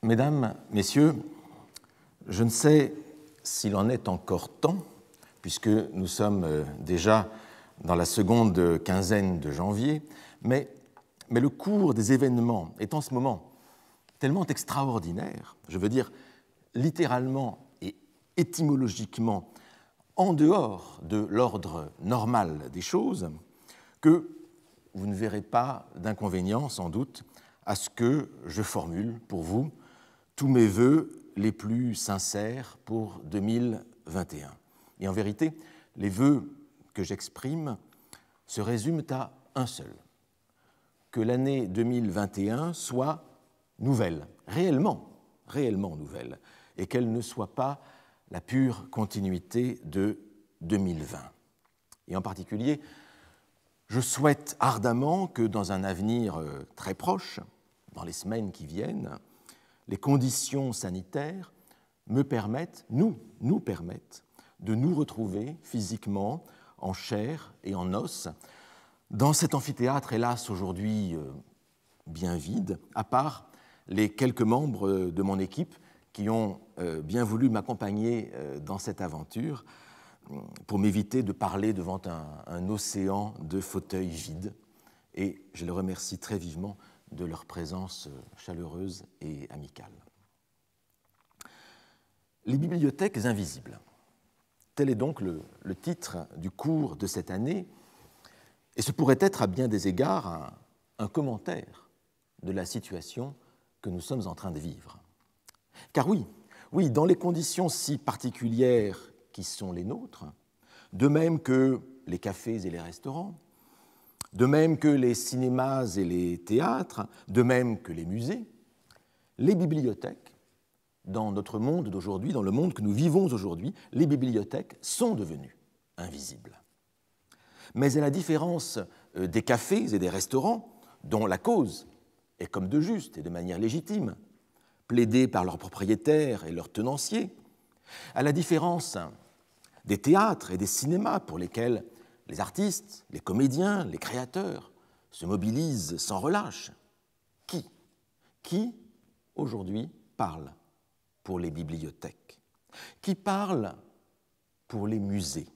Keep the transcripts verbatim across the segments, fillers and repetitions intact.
Mesdames, Messieurs, je ne sais s'il en est encore temps, puisque nous sommes déjà dans la seconde quinzaine de janvier, mais, mais le cours des événements est en ce moment tellement extraordinaire, je veux dire littéralement et étymologiquement en dehors de l'ordre normal des choses, que vous ne verrez pas d'inconvénient, sans doute, à ce que je formule pour vous tous mes vœux les plus sincères pour deux mille vingt et un. Et en vérité, les vœux que j'exprime se résument à un seul: que l'année deux mille vingt et un soit nouvelle, réellement, réellement nouvelle, et qu'elle ne soit pas la pure continuité de deux mille vingt. Et en particulier, je souhaite ardemment que dans un avenir très proche, dans les semaines qui viennent, les conditions sanitaires me permettent, nous, nous permettent, de nous retrouver physiquement, en chair et en os, dans cet amphithéâtre, hélas, aujourd'hui bien vide, à part les quelques membres de mon équipe qui ont bien voulu m'accompagner dans cette aventure pour m'éviter de parler devant un, un océan de fauteuils vides. Et je les remercie très vivement de leur présence chaleureuse et amicale. Les bibliothèques invisibles. Tel est donc le, le titre du cours de cette année, et ce pourrait être à bien des égards un, un commentaire de la situation que nous sommes en train de vivre. Car oui, oui, dans les conditions si particulières qui sont les nôtres, de même que les cafés et les restaurants, de même que les cinémas et les théâtres, de même que les musées, les bibliothèques, dans notre monde d'aujourd'hui, dans le monde que nous vivons aujourd'hui, les bibliothèques sont devenues invisibles. Mais à la différence des cafés et des restaurants, dont la cause est comme de juste et de manière légitime, plaidée par leurs propriétaires et leurs tenanciers, à la différence des théâtres et des cinémas pour lesquels les artistes, les comédiens, les créateurs se mobilisent sans relâche, qui, qui aujourd'hui parle pour les bibliothèques? Qui parle pour les musées?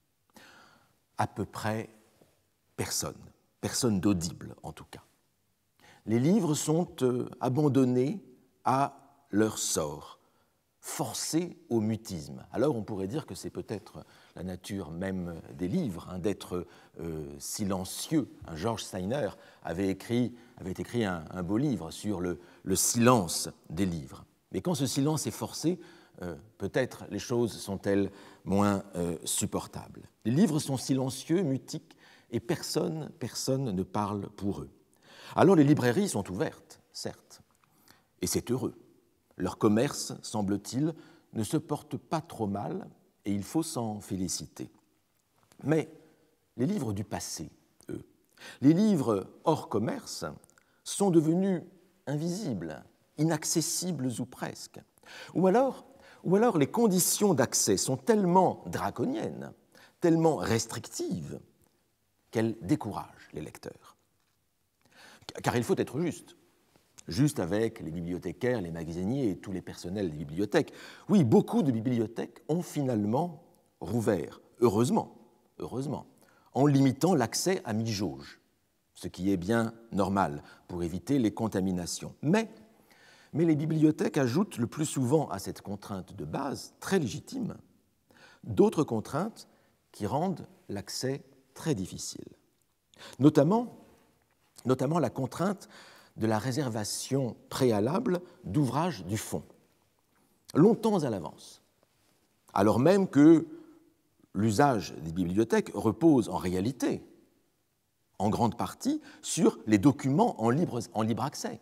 À peu près personne, personne d'audible en tout cas. Les livres sont euh, abandonnés à leur sort, forcés au mutisme. Alors on pourrait dire que c'est peut-être la nature même des livres, hein, d'être euh, silencieux. Hein, George Steiner avait écrit, avait écrit un, un beau livre sur le, le silence des livres. Mais quand ce silence est forcé, euh, peut-être les choses sont-elles moins euh, supportables. Les livres sont silencieux, mutiques, et personne, personne ne parle pour eux. Alors les librairies sont ouvertes, certes, et c'est heureux. Leur commerce, semble-t-il, ne se porte pas trop mal, et il faut s'en féliciter. Mais les livres du passé, eux, les livres hors commerce, sont devenus invisibles, inaccessibles ou presque. Ou alors, ou alors les conditions d'accès sont tellement draconiennes, tellement restrictives, qu'elles découragent les lecteurs. Car il faut être juste. Juste avec les bibliothécaires, les magasiniers et tous les personnels des bibliothèques. Oui, beaucoup de bibliothèques ont finalement rouvert, heureusement, heureusement, en limitant l'accès à mi-jauge, ce qui est bien normal pour éviter les contaminations. Mais, mais les bibliothèques ajoutent le plus souvent à cette contrainte de base, très légitime, d'autres contraintes qui rendent l'accès très difficile. Notamment, notamment la contrainte de la réservation préalable d'ouvrages du fond, longtemps à l'avance, alors même que l'usage des bibliothèques repose en réalité, en grande partie, sur les documents en libre, en libre accès,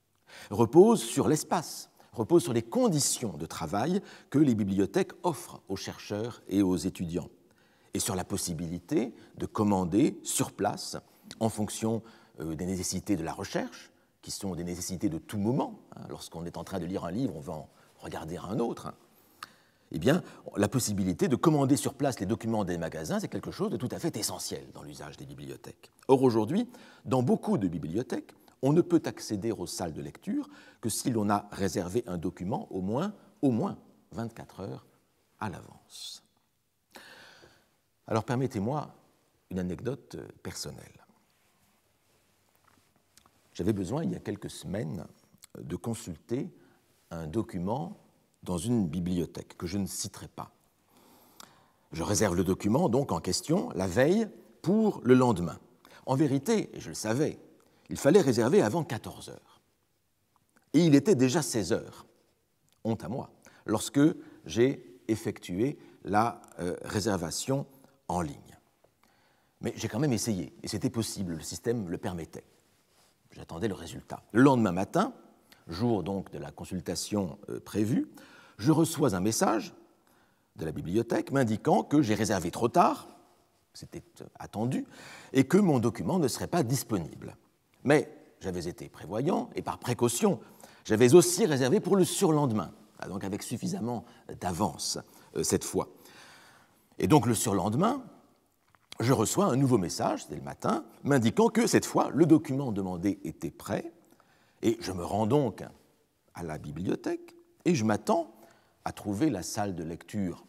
repose sur l'espace, repose sur les conditions de travail que les bibliothèques offrent aux chercheurs et aux étudiants, et sur la possibilité de commander sur place en fonction des nécessités de la recherche, qui sont des nécessités de tout moment. Lorsqu'on est en train de lire un livre, on va en regarder un autre. Eh bien, la possibilité de commander sur place les documents des magasins, c'est quelque chose de tout à fait essentiel dans l'usage des bibliothèques. Or, aujourd'hui, dans beaucoup de bibliothèques, On ne peut accéder aux salles de lecture que si l'on a réservé un document au moins, au moins vingt-quatre heures à l'avance. Alors permettez-moi une anecdote personnelle. J'avais besoin, il y a quelques semaines, de consulter un document dans une bibliothèque que je ne citerai pas. Je réserve le document donc en question la veille pour le lendemain. En vérité, et je le savais, il fallait réserver avant quatorze heures. Et il était déjà seize heures, honte à moi, lorsque j'ai effectué la euh, réservation en ligne. Mais j'ai quand même essayé, et c'était possible, le système le permettait. J'attendais le résultat. Le lendemain matin, jour donc de la consultation euh, prévue, je reçois un message de la bibliothèque m'indiquant que j'ai réservé trop tard, c'était attendu, et que mon document ne serait pas disponible. Mais j'avais été prévoyant, et par précaution, j'avais aussi réservé pour le surlendemain, donc avec suffisamment d'avance euh, cette fois. Et donc le surlendemain, je reçois un nouveau message, c'était le matin, m'indiquant que cette fois, le document demandé était prêt, et je me rends donc à la bibliothèque, et je m'attends à trouver la salle de lecture,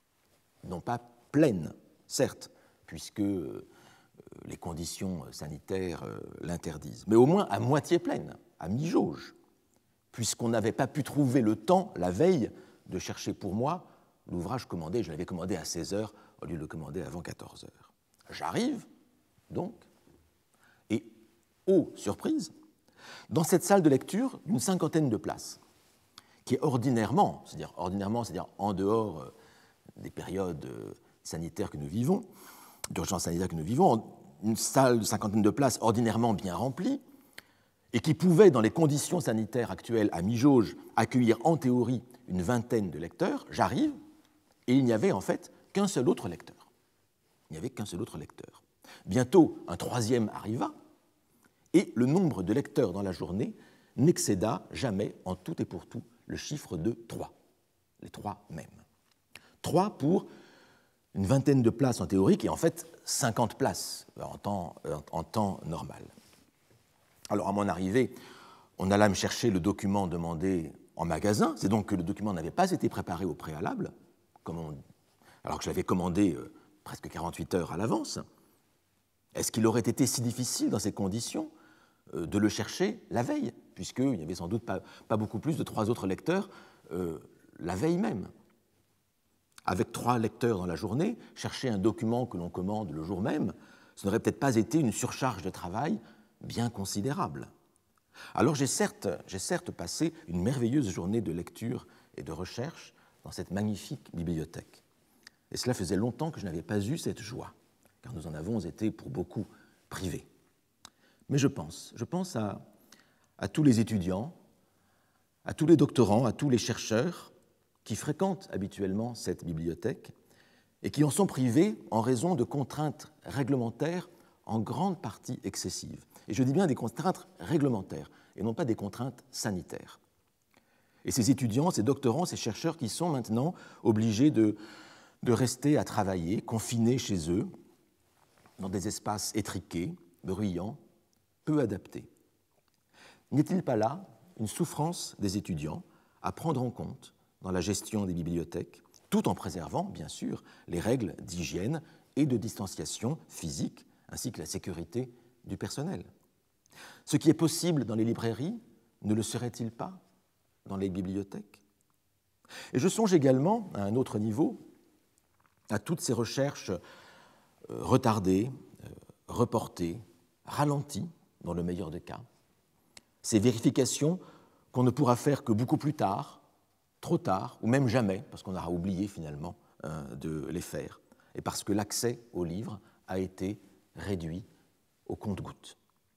non pas pleine, certes, puisque euh, les conditions sanitaires euh, l'interdisent, mais au moins à moitié pleine, à mi-jauge, puisqu'on n'avait pas pu trouver le temps, la veille, de chercher pour moi l'ouvrage commandé. Je l'avais commandé à seize heures au lieu de le commander avant quatorze heures. J'arrive, donc, et, oh, surprise, dans cette salle de lecture d'une cinquantaine de places, qui est ordinairement, c'est-à-dire ordinairement, c'est-à-dire en dehors des périodes sanitaires que nous vivons, d'urgence sanitaire que nous vivons, une salle de cinquantaine de places ordinairement bien remplie, et qui pouvait, dans les conditions sanitaires actuelles à mi-jauge, accueillir en théorie une vingtaine de lecteurs, j'arrive, et il n'y avait en fait qu'un seul autre lecteur. Il n'y avait qu'un seul autre lecteur. Bientôt, un troisième arriva, et le nombre de lecteurs dans la journée n'excéda jamais, en tout et pour tout, le chiffre de trois. Les trois mêmes. Trois pour une vingtaine de places en théorique et en fait cinquante places en temps, en temps normal. Alors à mon arrivée, on alla me chercher le document demandé en magasin, c'est donc que le document n'avait pas été préparé au préalable, comme on, alors que je l'avais commandé euh, presque quarante-huit heures à l'avance. Est-ce qu'il aurait été si difficile dans ces conditions euh, de le chercher la veille, puisqu'il n'y avait sans doute pas, pas beaucoup plus de trois autres lecteurs euh, la veille même? Avec trois lecteurs dans la journée, chercher un document que l'on commande le jour même, ce n'aurait peut-être pas été une surcharge de travail bien considérable. Alors j'ai certes, j'ai certes passé une merveilleuse journée de lecture et de recherche dans cette magnifique bibliothèque. Et cela faisait longtemps que je n'avais pas eu cette joie, car nous en avons été pour beaucoup privés. Mais je pense, je pense à, à tous les étudiants, à tous les doctorants, à tous les chercheurs qui fréquentent habituellement cette bibliothèque et qui en sont privés en raison de contraintes réglementaires en grande partie excessives. Et je dis bien des contraintes réglementaires et non pas des contraintes sanitaires. Et ces étudiants, ces doctorants, ces chercheurs qui sont maintenant obligés de, de rester à travailler, confinés chez eux, dans des espaces étriqués, bruyants, peu adaptés. N'est-il pas là une souffrance des étudiants à prendre en compte dans la gestion des bibliothèques, tout en préservant, bien sûr, les règles d'hygiène et de distanciation physique, ainsi que la sécurité du personnel? Ce qui est possible dans les librairies, ne le serait-il pas dans les bibliothèques? Et je songe également, à un autre niveau, à toutes ces recherches retardées, reportées, ralenties, dans le meilleur des cas, ces vérifications qu'on ne pourra faire que beaucoup plus tard, trop tard, ou même jamais, parce qu'on aura oublié finalement euh, de les faire, et parce que l'accès aux livres a été réduit au compte-gouttes.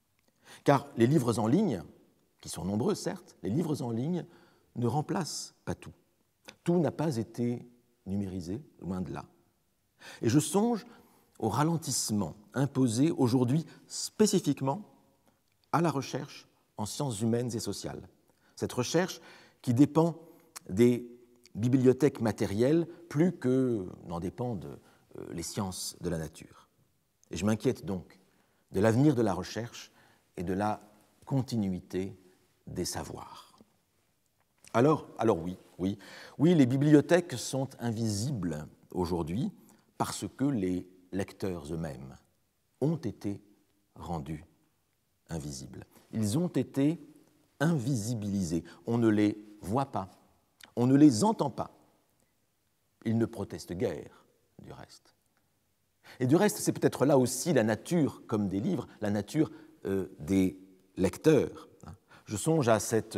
Car les livres en ligne, qui sont nombreux certes, les livres en ligne ne remplacent pas tout. Tout n'a pas été numérisé, loin de là. Et je songe au ralentissement imposé aujourd'hui spécifiquement à la recherche en sciences humaines et sociales. Cette recherche qui dépend des bibliothèques matérielles plus que n'en dépendent les sciences de la nature. Et je m'inquiète donc de l'avenir de la recherche et de la continuité des savoirs. Alors, alors oui, oui, oui, les bibliothèques sont invisibles aujourd'hui parce que les lecteurs eux-mêmes ont été rendus invisibles. Ils ont été invisibilisés. On ne les voit pas, on ne les entend pas. Ils ne protestent guère, du reste. Et du reste, c'est peut-être là aussi la nature, comme des livres, la nature euh, des lecteurs. Je songe à cette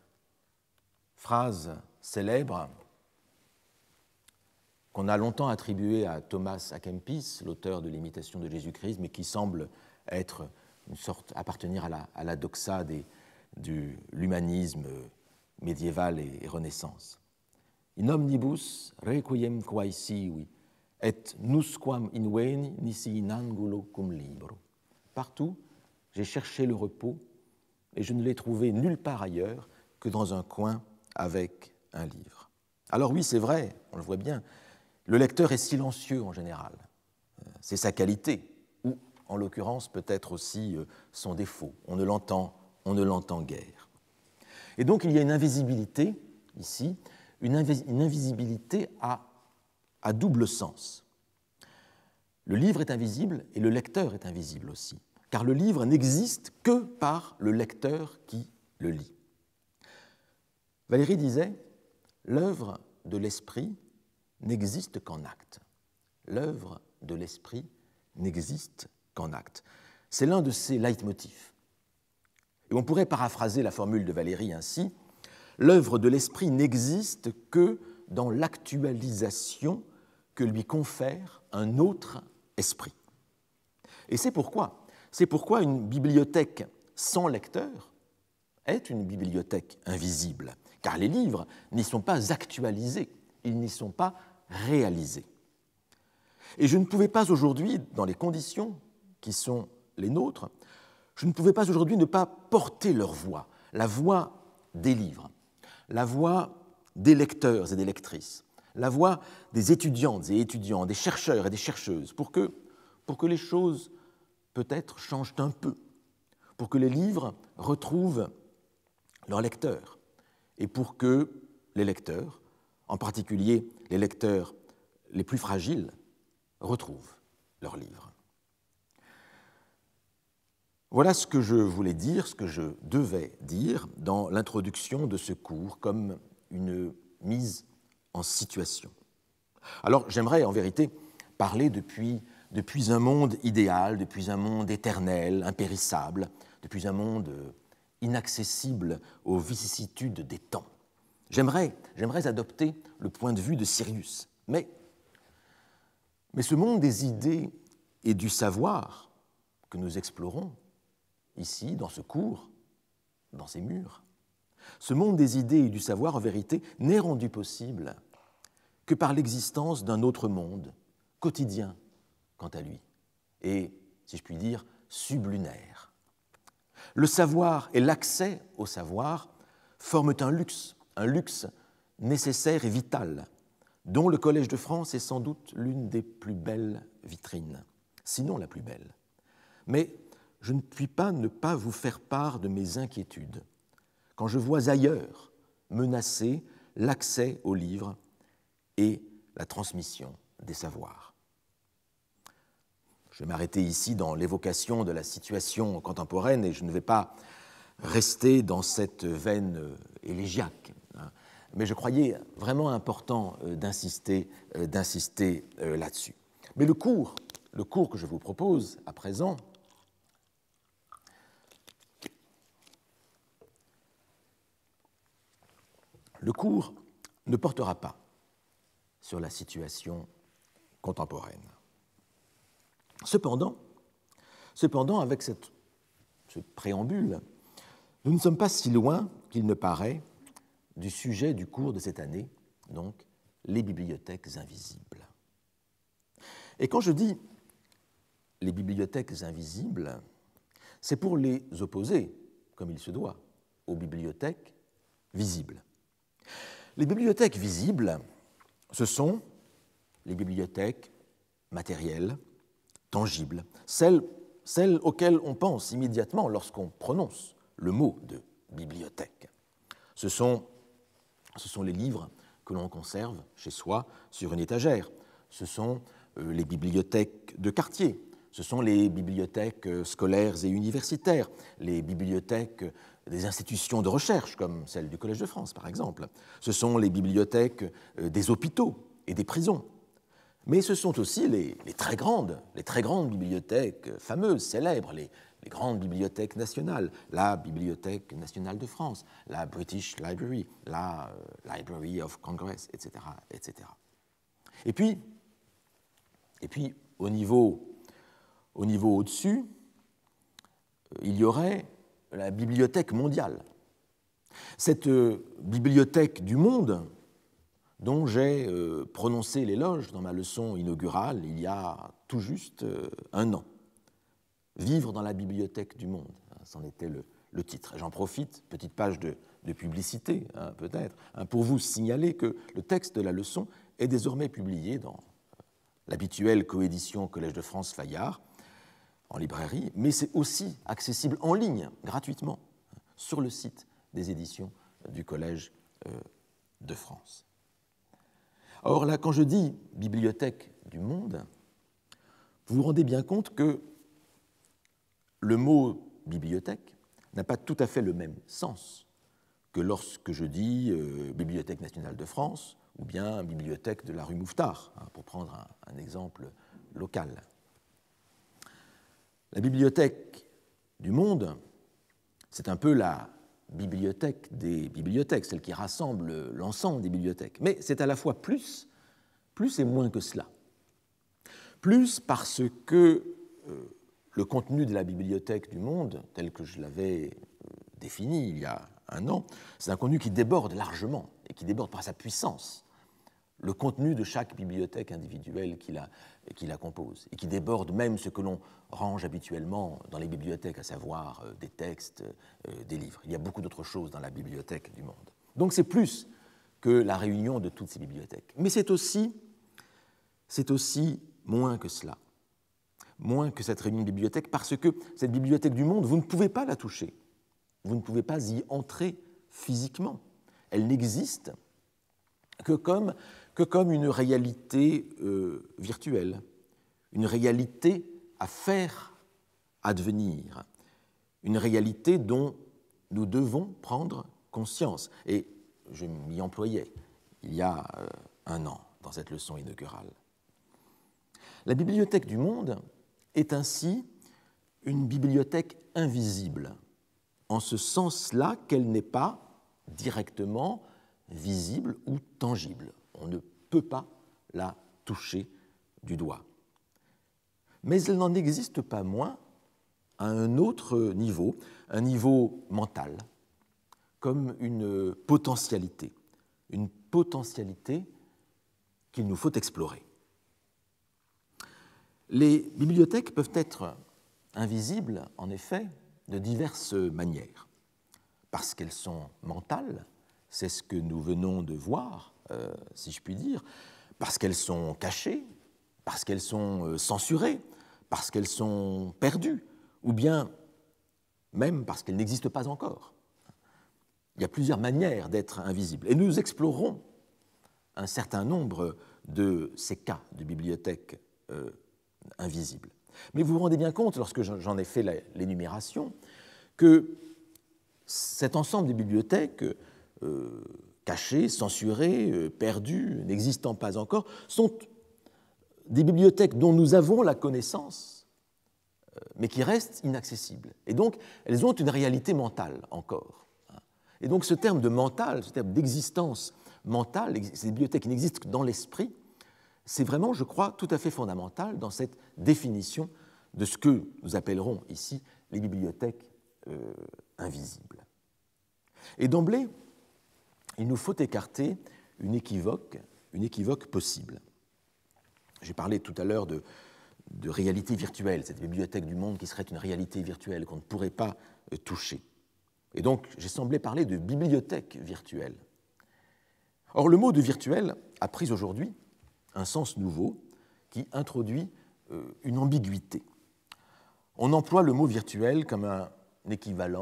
phrase célèbre qu'on a longtemps attribuée à Thomas à Kempis, l'auteur de l'Imitation de Jésus-Christ, mais qui semble être une sorte, appartenir à la, à la doxa des, de l'humanisme médiéval et, et Renaissance. In omnibus requiem quae sivi, et nusquam in veni nisi in angulo cum libro. Partout, j'ai cherché le repos, et je ne l'ai trouvé nulle part ailleurs que dans un coin avec un livre. Alors oui, c'est vrai, on le voit bien, le lecteur est silencieux en général. C'est sa qualité, ou en l'occurrence peut-être aussi son défaut. On ne l'entend, on ne l'entend guère. Et donc il y a une invisibilité ici, une, invis- une invisibilité à, à double sens. Le livre est invisible et le lecteur est invisible aussi, car le livre n'existe que par le lecteur qui le lit. Valéry disait « L'œuvre de l'esprit n'existe qu'en acte. L'œuvre de l'esprit n'existe qu'en acte. » C'est l'un de ses leitmotifs. Et on pourrait paraphraser la formule de Valéry ainsi « L'œuvre de l'esprit n'existe que dans l'actualisation que lui confère un autre esprit. » Et c'est pourquoi, c'est pourquoi une bibliothèque sans lecteur est une bibliothèque invisible, car les livres n'y sont pas actualisés, ils n'y sont pas réalisés. Et je ne pouvais pas aujourd'hui, dans les conditions qui sont les nôtres, je ne pouvais pas aujourd'hui ne pas porter leur voix, la voix des livres, la voix des lecteurs et des lectrices, la voix des étudiantes et étudiants, des chercheurs et des chercheuses, pour que, pour que les choses peut-être changent un peu, pour que les livres retrouvent leurs lecteurs et pour que les lecteurs, en particulier les lecteurs les plus fragiles, retrouvent leurs livres. Voilà ce que je voulais dire, ce que je devais dire dans l'introduction de ce cours comme une mise en situation. Alors j'aimerais en vérité parler depuis, depuis un monde idéal, depuis un monde éternel, impérissable, depuis un monde inaccessible aux vicissitudes des temps. J'aimerais, j'aimerais adopter le point de vue de Sirius, mais, mais ce monde des idées et du savoir que nous explorons ici, dans ce cours, dans ces murs, ce monde des idées et du savoir, en vérité, n'est rendu possible que par l'existence d'un autre monde, quotidien, quant à lui, et, si je puis dire, sublunaire. Le savoir et l'accès au savoir forment un luxe, un luxe nécessaire et vital, dont le Collège de France est sans doute l'une des plus belles vitrines, sinon la plus belle. Mais je ne puis pas ne pas vous faire part de mes inquiétudes quand je vois ailleurs menacer l'accès aux livres et la transmission des savoirs. Je vais m'arrêter ici dans l'évocation de la situation contemporaine et je ne vais pas rester dans cette veine élégiaque. Mais je croyais vraiment important d'insister, d'insister là-dessus. Mais le cours, le cours que je vous propose à présent, le cours ne portera pas sur la situation contemporaine. Cependant, cependant avec cette, ce préambule, nous ne sommes pas si loin qu'il ne paraît du sujet du cours de cette année, donc les bibliothèques invisibles. Et quand je dis les bibliothèques invisibles, c'est pour les opposer, comme il se doit, aux bibliothèques visibles. Les bibliothèques visibles, ce sont les bibliothèques matérielles, tangibles, celles, celles auxquelles on pense immédiatement lorsqu'on prononce le mot de bibliothèque. Ce sont, ce sont les livres que l'on conserve chez soi sur une étagère. Ce sont euh, les bibliothèques de quartier. Ce sont les bibliothèques scolaires et universitaires, les bibliothèques des institutions de recherche, comme celle du Collège de France, par exemple. Ce sont les bibliothèques des hôpitaux et des prisons. Mais ce sont aussi les, les, très, grandes, les très grandes bibliothèques fameuses, célèbres, les, les grandes bibliothèques nationales, la Bibliothèque nationale de France, la British Library, la euh, Library of Congress, et cetera, et cetera. Et puis, et puis au niveau Au niveau au-dessus, il y aurait la bibliothèque mondiale. Cette bibliothèque du monde, dont j'ai prononcé l'éloge dans ma leçon inaugurale il y a tout juste un an. Vivre dans la bibliothèque du monde, c'en était le, le titre. J'en profite, petite page de, de publicité, hein, peut-être, hein, pour vous signaler que le texte de la leçon est désormais publié dans l'habituelle coédition Collège de France Fayard, en librairie, mais c'est aussi accessible en ligne, gratuitement, sur le site des éditions du Collège de France. Or là, quand je dis bibliothèque du monde, vous vous rendez bien compte que le mot bibliothèque n'a pas tout à fait le même sens que lorsque je dis euh, Bibliothèque nationale de France ou bien bibliothèque de la rue Mouffetard, hein, pour prendre un, un exemple local. La bibliothèque du monde, c'est un peu la bibliothèque des bibliothèques, celle qui rassemble l'ensemble des bibliothèques. Mais c'est à la fois plus, plus et moins que cela. Plus parce que euh, le contenu de la bibliothèque du monde, tel que je l'avais euh, défini il y a un an, c'est un contenu qui déborde largement et qui déborde par sa puissance le contenu de chaque bibliothèque individuelle qui la, qui la compose, et qui déborde même ce que l'on range habituellement dans les bibliothèques, à savoir euh, des textes, euh, des livres. Il y a beaucoup d'autres choses dans la bibliothèque du monde. Donc c'est plus que la réunion de toutes ces bibliothèques. Mais c'est aussi, c'est aussi moins que cela, moins que cette réunion de bibliothèques, parce que cette bibliothèque du monde, vous ne pouvez pas la toucher, vous ne pouvez pas y entrer physiquement. Elle n'existe que comme que comme une réalité euh, virtuelle, une réalité à faire advenir, une réalité dont nous devons prendre conscience. Et je m'y employais il y a euh, un an dans cette leçon inaugurale. La bibliothèque du monde est ainsi une bibliothèque invisible, en ce sens-là qu'elle n'est pas directement visible ou tangible. On ne peut pas la toucher du doigt. Mais elle n'en existe pas moins à un autre niveau, un niveau mental, comme une potentialité, une potentialité qu'il nous faut explorer. Les bibliothèques peuvent être invisibles, en effet, de diverses manières, parce qu'elles sont mentales, c'est ce que nous venons de voir, euh, si je puis dire, parce qu'elles sont cachées, parce qu'elles sont censurées, parce qu'elles sont perdues, ou bien même parce qu'elles n'existent pas encore. Il y a plusieurs manières d'être invisibles. Et nous explorerons un certain nombre de ces cas de bibliothèques euh, invisibles. Mais vous vous rendez bien compte, lorsque j'en ai fait l'énumération, que cet ensemble de bibliothèques euh, cachées, censurées, euh, perdues, n'existant pas encore, sont des bibliothèques dont nous avons la connaissance, euh, mais qui restent inaccessibles. Et donc, elles ont une réalité mentale encore. Et donc, ce terme de mental, ce terme d'existence mentale, ces bibliothèques qui n'existent que dans l'esprit, c'est vraiment, je crois, tout à fait fondamental dans cette définition de ce que nous appellerons ici les bibliothèques euh, invisibles. Et d'emblée, il nous faut écarter une équivoque, une équivoque possible. J'ai parlé tout à l'heure de, de réalité virtuelle, cette bibliothèque du monde qui serait une réalité virtuelle qu'on ne pourrait pas euh, toucher. Et donc, j'ai semblé parler de bibliothèque virtuelle. Or, le mot de virtuel a pris aujourd'hui un sens nouveau qui introduit une ambiguïté. On emploie le mot virtuel comme un équivalent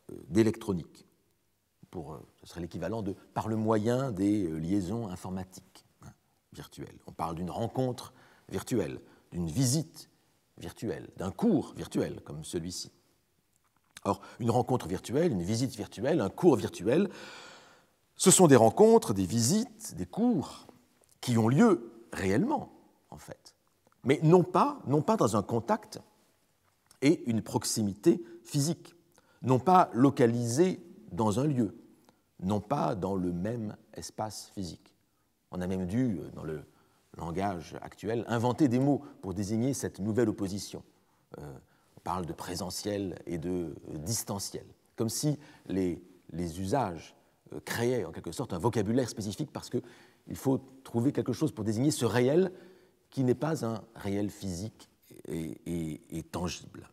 d'électronique. Pour, ce serait l'équivalent de par le moyen des liaisons informatiques hein, virtuelles. On parle d'une rencontre virtuelle, d'une visite virtuelle, d'un cours virtuel comme celui-ci. Or, une rencontre virtuelle, une visite virtuelle, un cours virtuel, ce sont des rencontres, des visites, des cours qui ont lieu réellement, en fait, mais non pas, non pas dans un contact et une proximité physique, non pas localisés dans un lieu, non pas dans le même espace physique. On a même dû, dans le langage actuel, inventer des mots pour désigner cette nouvelle opposition. Euh, on parle de présentiel et de euh, distanciel, comme si les, les usages euh, créaient en quelque sorte un vocabulaire spécifique parce qu'il faut trouver quelque chose pour désigner ce réel qui n'est pas un réel physique et, et, et tangible.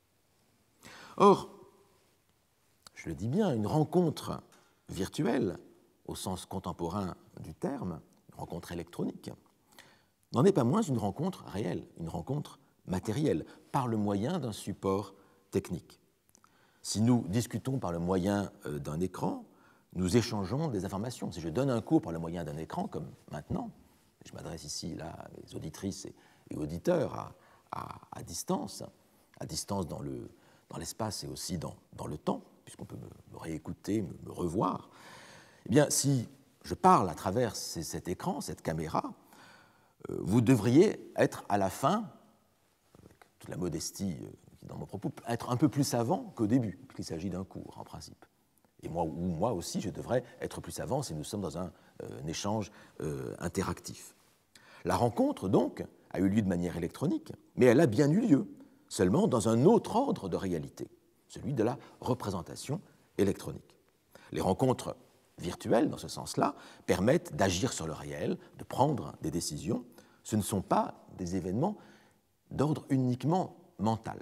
Or, je le dis bien, une rencontre virtuelle, au sens contemporain du terme, une rencontre électronique, n'en est pas moins une rencontre réelle, une rencontre matérielle, par le moyen d'un support technique. Si nous discutons par le moyen d'un écran, nous échangeons des informations. Si je donne un cours par le moyen d'un écran, comme maintenant, je m'adresse ici là, à mes auditrices et, et auditeurs à, à, à distance, à distance dans, le, dans l'espace et aussi dans, dans le temps, puisqu'on peut me, me réécouter, me, me revoir, eh bien, si je parle à travers ces, cet écran, cette caméra, euh, vous devriez être à la fin, avec toute la modestie euh, qui est dans mon propos, être un peu plus savant qu'au début, puisqu'il s'agit d'un cours, en principe. Et moi, ou moi aussi, je devrais être plus savant si nous sommes dans un, euh, un échange euh, interactif. La rencontre, donc, a eu lieu de manière électronique, mais elle a bien eu lieu, seulement dans un autre ordre de réalité, celui de la représentation électronique. Les rencontres virtuelles, dans ce sens-là, permettent d'agir sur le réel, de prendre des décisions. Ce ne sont pas des événements d'ordre uniquement mental.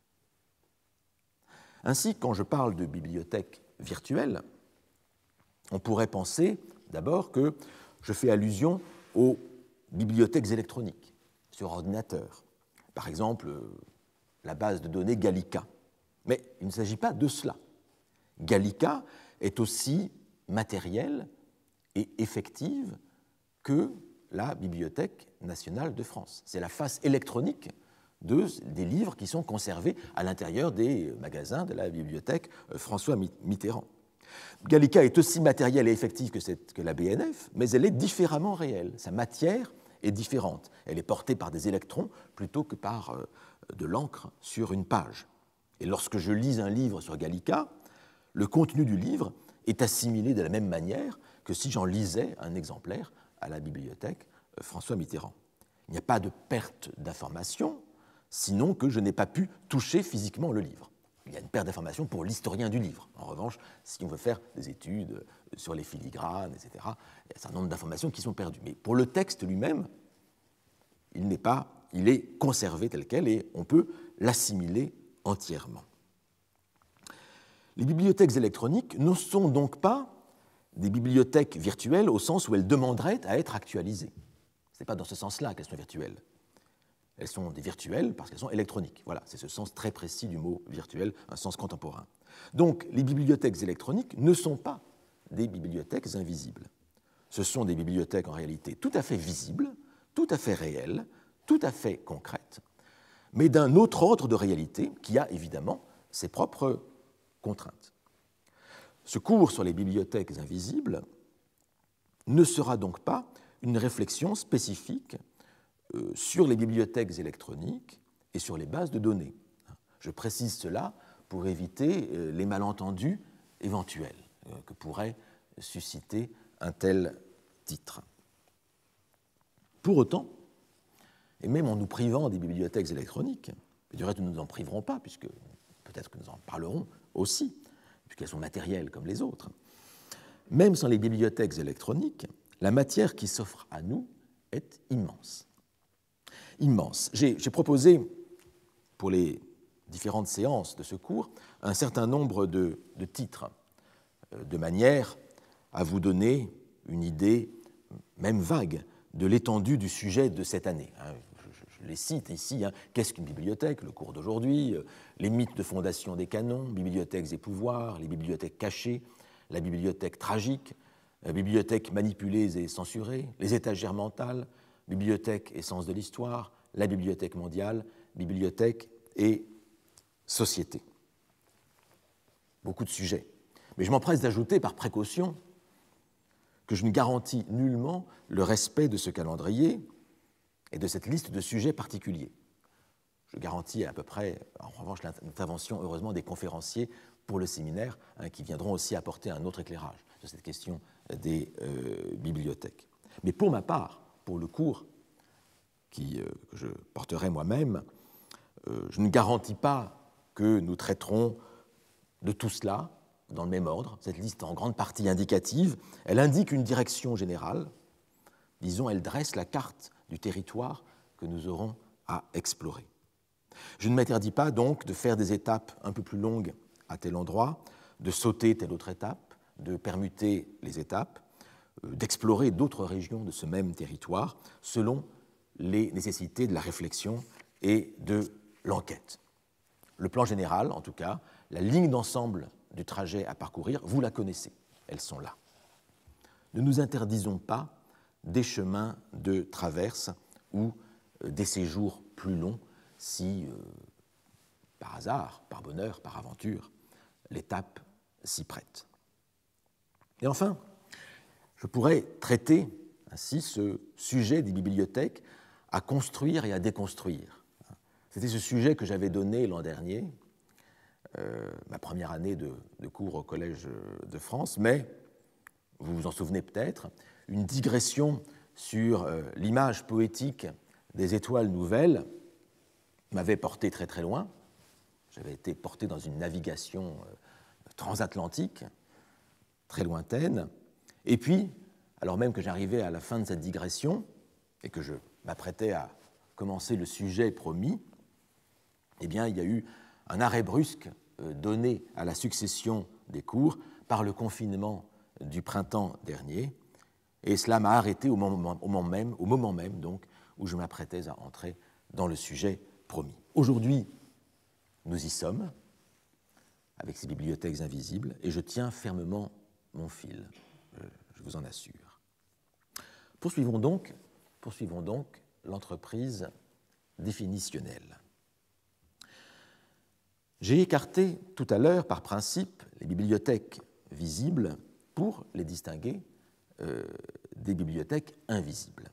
Ainsi, quand je parle de bibliothèque virtuelle, on pourrait penser d'abord que je fais allusion aux bibliothèques électroniques sur ordinateur. Par exemple, la base de données Gallica. Mais il ne s'agit pas de cela. Gallica est aussi matérielle et effective que la Bibliothèque nationale de France. C'est la face électronique de, des livres qui sont conservés à l'intérieur des magasins de la bibliothèque François Mitterrand. Gallica est aussi matérielle et effective que, cette, que la B N F, mais elle est différemment réelle. Sa matière est différente. Elle est portée par des électrons plutôt que par euh, de l'encre sur une page. Et lorsque je lis un livre sur Gallica, le contenu du livre est assimilé de la même manière que si j'en lisais un exemplaire à la bibliothèque François Mitterrand. Il n'y a pas de perte d'information, sinon que je n'ai pas pu toucher physiquement le livre. Il y a une perte d'information pour l'historien du livre. En revanche, si on veut faire des études sur les filigranes, et cetera, il y a un certain nombre d'informations qui sont perdues. Mais pour le texte lui-même, il n'est pas, il est conservé tel quel et on peut l'assimiler entièrement. Les bibliothèques électroniques ne sont donc pas des bibliothèques virtuelles au sens où elles demanderaient à être actualisées. Ce n'est pas dans ce sens-là qu'elles sont virtuelles. Elles sont des virtuelles parce qu'elles sont électroniques. Voilà, c'est ce sens très précis du mot virtuel, un sens contemporain. Donc, les bibliothèques électroniques ne sont pas des bibliothèques invisibles. Ce sont des bibliothèques en réalité tout à fait visibles, tout à fait réelles, tout à fait concrètes, mais d'un autre ordre de réalité qui a évidemment ses propres contraintes. Ce cours sur les bibliothèques invisibles ne sera donc pas une réflexion spécifique euh, sur les bibliothèques électroniques et sur les bases de données. Je précise cela pour éviter euh, les malentendus éventuels euh, que pourrait susciter un tel titre. Pour autant, et même en nous privant des bibliothèques électroniques, et du reste nous ne nous en priverons pas, puisque peut-être que nous en parlerons aussi, puisqu'elles sont matérielles comme les autres, même sans les bibliothèques électroniques, la matière qui s'offre à nous est immense. Immense. J'ai, j'ai proposé, pour les différentes séances de ce cours, un certain nombre de, de titres, de manière à vous donner une idée, même vague, de l'étendue du sujet de cette année. je les cite ici, hein, qu'est-ce qu'une bibliothèque, le cours d'aujourd'hui, euh, les mythes de fondation des canons, bibliothèques et pouvoirs, les bibliothèques cachées, la bibliothèque tragique, la bibliothèque manipulée et censurée, les étagères mentales, bibliothèque et sens de l'histoire, la bibliothèque mondiale, bibliothèque et société. Beaucoup de sujets. Mais je m'empresse d'ajouter par précaution que je ne garantis nullement le respect de ce calendrier et de cette liste de sujets particuliers. Je garantis à peu près, en revanche, l'intervention, heureusement, des conférenciers pour le séminaire, hein, qui viendront aussi apporter un autre éclairage sur cette question des euh, bibliothèques. Mais pour ma part, pour le cours qui, euh, que je porterai moi-même, euh, je ne garantis pas que nous traiterons de tout cela dans le même ordre. Cette liste est en grande partie indicative. Elle indique une direction générale. Disons, elle dresse la carte du territoire que nous aurons à explorer. Je ne m'interdis pas donc de faire des étapes un peu plus longues à tel endroit, de sauter telle autre étape, de permuter les étapes, d'explorer d'autres régions de ce même territoire selon les nécessités de la réflexion et de l'enquête. Le plan général, en tout cas, la ligne d'ensemble du trajet à parcourir, vous la connaissez, elles sont là. Ne nous interdisons pas des chemins de traverse ou des séjours plus longs si, euh, par hasard, par bonheur, par aventure, l'étape s'y prête. Et enfin, je pourrais traiter ainsi ce sujet des bibliothèques à construire et à déconstruire. C'était ce sujet que j'avais donné l'an dernier, euh, ma première année de, de cours au Collège de France, mais, vous vous en souvenez peut-être, une digression sur euh, l'image poétique des étoiles nouvelles m'avait porté très très loin. J'avais été porté dans une navigation euh, transatlantique, très lointaine, et puis, alors même que j'arrivais à la fin de cette digression et que je m'apprêtais à commencer le sujet promis, eh bien, il y a eu un arrêt brusque donné à la succession des cours par le confinement du printemps dernier, et cela m'a arrêté au moment, au moment même, au moment même donc, où je m'apprêtais à entrer dans le sujet promis. Aujourd'hui, nous y sommes, avec ces bibliothèques invisibles, et je tiens fermement mon fil, je vous en assure. Poursuivons donc, poursuivons donc l'entreprise définitionnelle. J'ai écarté tout à l'heure, par principe, les bibliothèques visibles pour les distinguer euh, des bibliothèques invisibles.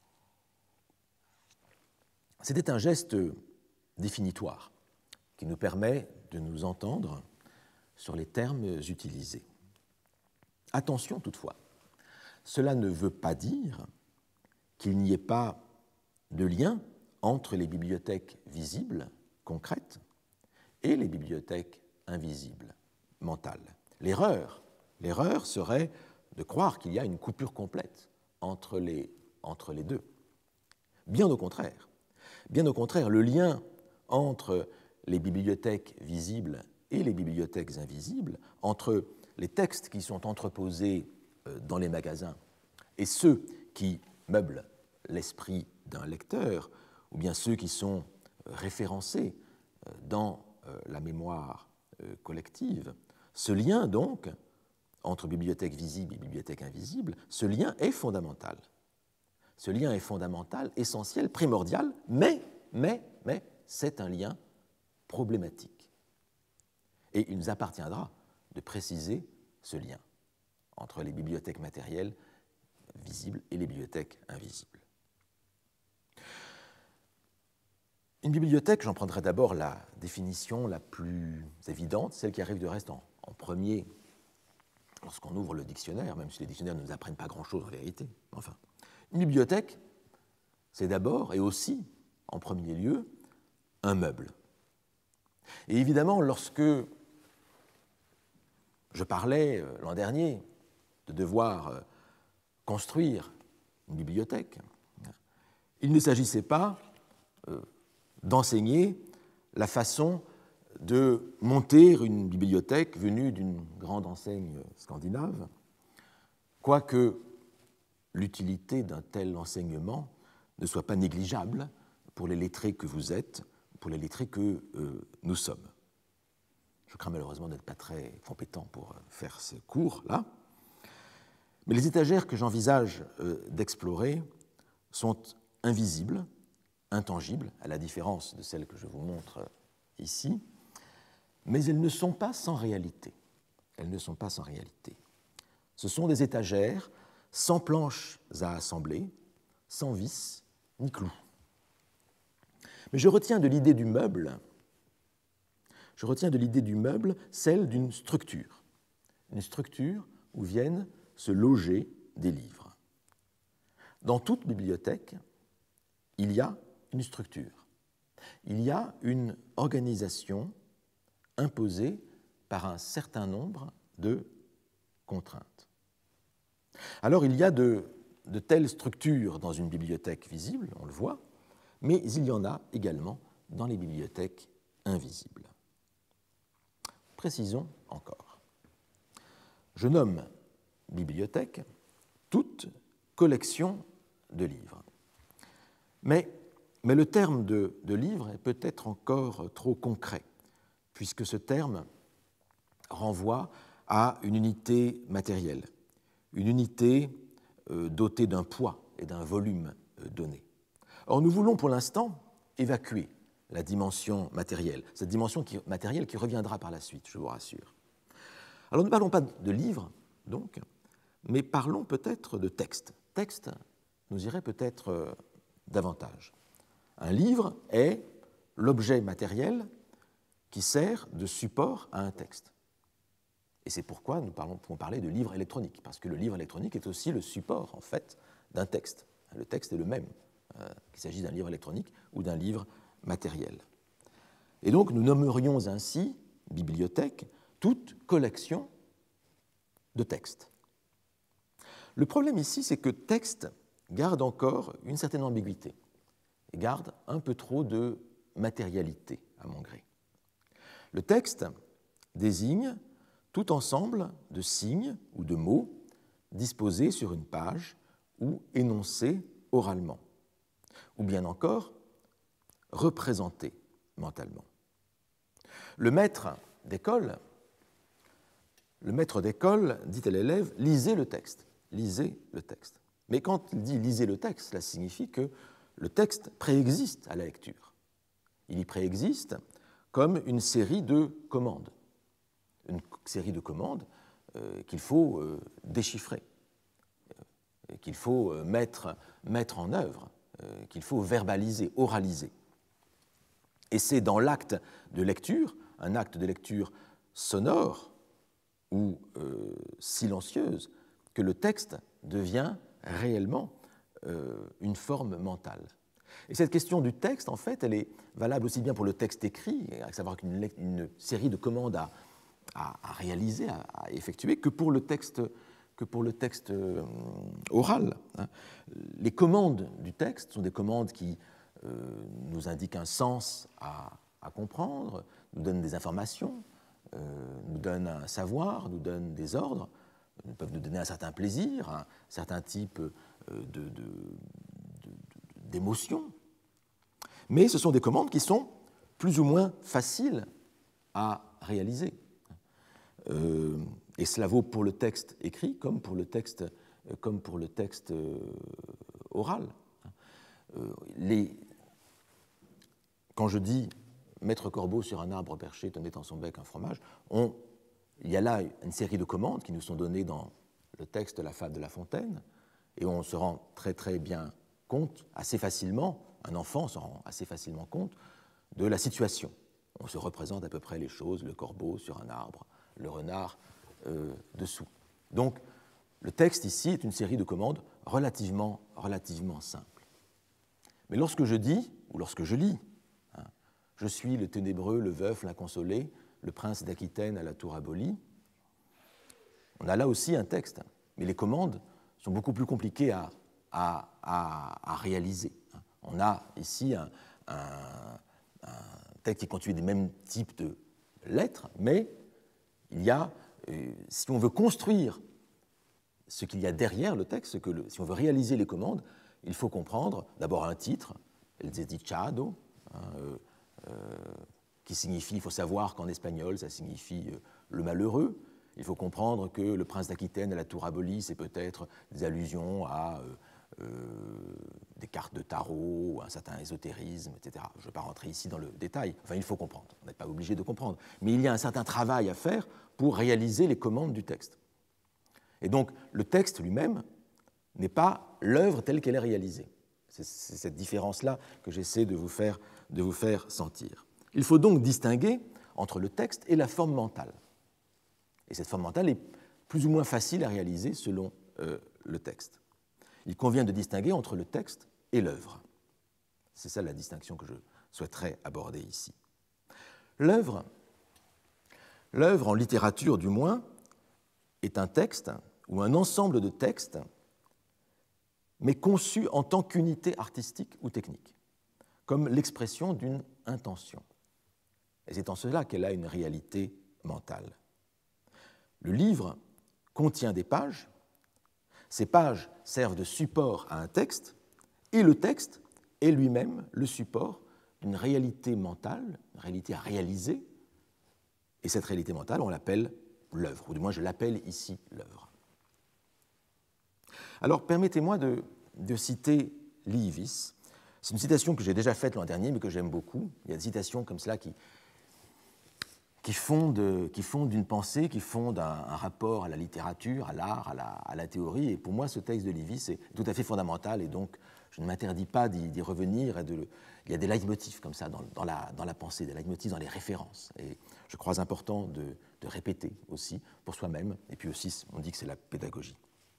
C'était un geste définitoire qui nous permet de nous entendre sur les termes utilisés. Attention toutefois, cela ne veut pas dire qu'il n'y ait pas de lien entre les bibliothèques visibles, concrètes, et les bibliothèques invisibles, mentales. L'erreur, l'erreur serait de croire qu'il y a une coupure complète entre les, entre les deux. Bien au contraire. Bien au contraire, le lien entre les bibliothèques visibles et les bibliothèques invisibles, entre les textes qui sont entreposés dans les magasins et ceux qui meublent l'esprit d'un lecteur, ou bien ceux qui sont référencés dans la mémoire collective, ce lien donc entre bibliothèque visible et bibliothèque invisible, ce lien est fondamental. Ce lien est fondamental, essentiel, primordial, mais, mais, mais, c'est un lien problématique. Et il nous appartiendra de préciser ce lien entre les bibliothèques matérielles visibles et les bibliothèques invisibles. Une bibliothèque, j'en prendrai d'abord la définition la plus évidente, celle qui arrive de reste en, en premier lorsqu'on ouvre le dictionnaire, même si les dictionnaires ne nous apprennent pas grand-chose en vérité. Enfin, une bibliothèque, c'est d'abord et aussi, en premier lieu, un meuble. Et évidemment, lorsque je parlais l'an dernier de devoir construire une bibliothèque, il ne s'agissait pas d'enseigner la façon de monter une bibliothèque venue d'une grande enseigne scandinave, quoique l'utilité d'un tel enseignement ne soit pas négligeable pour les lettrés que vous êtes, pour les lettrés que euh, nous sommes. Je crains malheureusement d'être pas très compétent pour faire ce cours-là. Mais les étagères que j'envisage euh, d'explorer sont invisibles, intangibles, à la différence de celles que je vous montre ici, mais elles ne sont pas sans réalité. Elles ne sont pas sans réalité. Ce sont des étagères sans planches à assembler, sans vis ni clous. Mais je retiens de l'idée du meuble, je retiens de l'idée du meuble celle d'une structure, une structure où viennent se loger des livres. Dans toute bibliothèque, il y a une structure, il y a une organisation imposée par un certain nombre de contraintes. Alors il y a de, de telles structures dans une bibliothèque visible, on le voit, mais il y en a également dans les bibliothèques invisibles. Précisons encore. Je nomme bibliothèque toute collection de livres. Mais, mais le terme de, de livre est peut-être encore trop concret, puisque ce terme renvoie à une unité matérielle, une unité euh, dotée d'un poids et d'un volume euh, donné. Or, nous voulons pour l'instant évacuer la dimension matérielle, cette dimension qui, matérielle qui reviendra par la suite, je vous rassure. Alors, ne parlons pas de livres, donc, mais parlons peut-être de texte. Texte nous irait peut-être euh, davantage. Un livre est l'objet matériel qui sert de support à un texte. Et c'est pourquoi nous parlons, pouvons parler de livre électronique, parce que le livre électronique est aussi le support, en fait, d'un texte. Le texte est le même, euh, qu'il s'agisse d'un livre électronique ou d'un livre matériel. Et donc, nous nommerions ainsi bibliothèque toute collection de textes. Le problème ici, c'est que texte garde encore une certaine ambiguïté et garde un peu trop de matérialité, à mon gré. Le texte désigne tout ensemble de signes ou de mots disposés sur une page ou énoncés oralement, ou bien encore représentés mentalement. Le maître d'école, le maître d'école dit à l'élève « lisez le texte ». Lisez le texte. Mais quand il dit « lisez le texte », cela signifie que le texte préexiste à la lecture. Il y préexiste comme une série de commandes, une série de commandes euh, qu'il faut euh, déchiffrer, euh, qu'il faut euh, mettre, mettre en œuvre, euh, qu'il faut verbaliser, oraliser. Et c'est dans l'acte de lecture, un acte de lecture sonore ou euh, silencieuse, que le texte devient réellement euh, une forme mentale. Et cette question du texte, en fait, elle est valable aussi bien pour le texte écrit, à savoir qu'une une série de commandes à, à, à réaliser, à, à effectuer, que pour le texte, que pour le texte euh, oral. Hein. Les commandes du texte sont des commandes qui euh, nous indiquent un sens à, à comprendre, nous donnent des informations, euh, nous donnent un savoir, nous donnent des ordres, nous peuvent nous donner un certain plaisir, un certain type de, de, de, d'émotions. Mais ce sont des commandes qui sont plus ou moins faciles à réaliser. Euh, et cela vaut pour le texte écrit comme pour le texte, comme pour le texte euh, oral. Euh, les... Quand je dis « Maître Corbeau sur un arbre perché tenait dans son bec un fromage », on il y a là une série de commandes qui nous sont données dans le texte de la fable de La Fontaine, et on se rend très très bien compte, assez facilement, un enfant se rend assez facilement compte de la situation. On se représente à peu près les choses, le corbeau sur un arbre, le renard euh, dessous. Donc, le texte ici est une série de commandes relativement, relativement simples. Mais lorsque je dis, ou lorsque je lis, hein, je suis le ténébreux, le veuf, l'inconsolé, le prince d'Aquitaine à la tour abolie, on a là aussi un texte, mais les commandes sont beaucoup plus compliquées à, à, à, à réaliser. On a ici un, un, un texte qui est constitué des mêmes types de lettres, mais il y a, euh, si on veut construire ce qu'il y a derrière le texte, que le, si on veut réaliser les commandes, il faut comprendre d'abord un titre, el desdichado, hein, euh, euh, qui signifie, il faut savoir qu'en espagnol, ça signifie euh, le malheureux. Il faut comprendre que le prince d'Aquitaine à la tour abolie, c'est peut-être des allusions à euh, euh, des cartes de tarot, un certain ésotérisme, et cetera. Je ne vais pas rentrer ici dans le détail. Enfin, il faut comprendre. On n'est pas obligé de comprendre. Mais il y a un certain travail à faire pour réaliser les commandes du texte. Et donc, le texte lui-même n'est pas l'œuvre telle qu'elle est réalisée. C'est cette différence-là que j'essaie de vous faire, de vous faire sentir. Il faut donc distinguer entre le texte et la forme mentale. Et cette forme mentale est plus ou moins facile à réaliser selon euh, le texte. Il convient de distinguer entre le texte et l'œuvre. C'est ça la distinction que je souhaiterais aborder ici. L'œuvre, l'œuvre en littérature du moins, est un texte ou un ensemble de textes, mais conçu en tant qu'unité artistique ou technique, comme l'expression d'une intention. Et c'est en cela qu'elle a une réalité mentale. Le livre contient des pages, ces pages servent de support à un texte, et le texte est lui-même le support d'une réalité mentale, une réalité à réaliser, et cette réalité mentale, on l'appelle l'œuvre, ou du moins je l'appelle ici l'œuvre. Alors permettez-moi de, de citer Liévis. C'est une citation que j'ai déjà faite l'an dernier, mais que j'aime beaucoup. Il y a des citations comme cela qui, qui fondent, qui fondent une pensée, qui fondent un, un rapport à la littérature, à l'art, à la, à la théorie. Et pour moi, ce texte de Liévis est tout à fait fondamental, et donc je ne m'interdis pas d'y, d'y revenir. Et de, il y a des leitmotifs comme ça dans, dans, la, dans la pensée, des leitmotifs dans les références. Et je crois important de, de répéter aussi pour soi-même. Et puis aussi, on dit que c'est la pédagogie.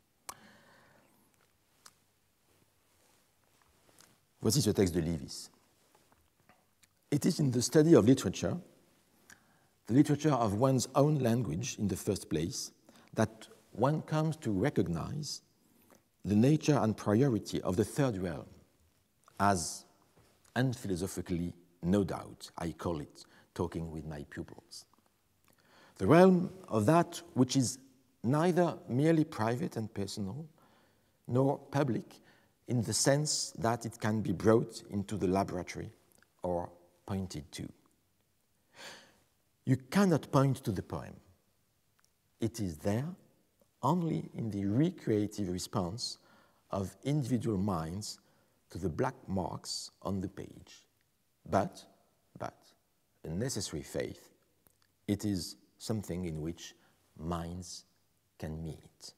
Voici ce texte de Liévis. It is in the study of literature, the literature of one's own language in the first place, that one comes to recognize the nature and priority of the third realm, as unphilosophically, no doubt, I call it, talking with my pupils. The realm of that which is neither merely private and personal, nor public, in the sense that it can be brought into the laboratory or pointed to. You cannot point to the poem. It is there only in the recreative response of individual minds to the black marks on the page. But, but, a necessary faith, it is something in which minds can meet.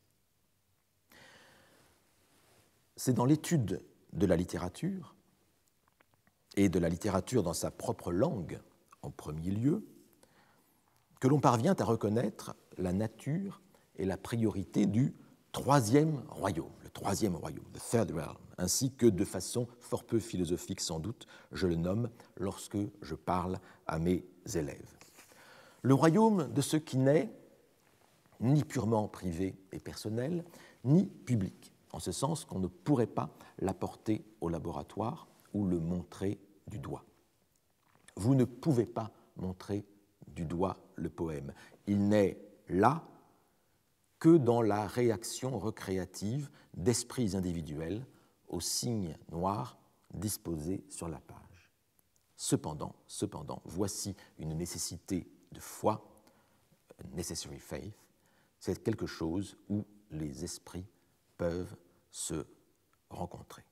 C'est dans l'étude de la littérature, et de la littérature dans sa propre langue en premier lieu, que l'on parvient à reconnaître la nature et la priorité du troisième royaume, le troisième royaume, the third realm, ainsi que de façon fort peu philosophique sans doute, je le nomme lorsque je parle à mes élèves. Le royaume de ce qui n'est ni purement privé et personnel, ni public, en ce sens qu'on ne pourrait pas l'apporter au laboratoire ou le montrer du doigt. Vous ne pouvez pas montrer du doigt le poème. Il n'est là que dans la réaction recréative d'esprits individuels aux signes noirs disposés sur la page. Cependant, cependant, voici une nécessité de foi, necessary faith, c'est quelque chose où les esprits peuvent se rencontrer.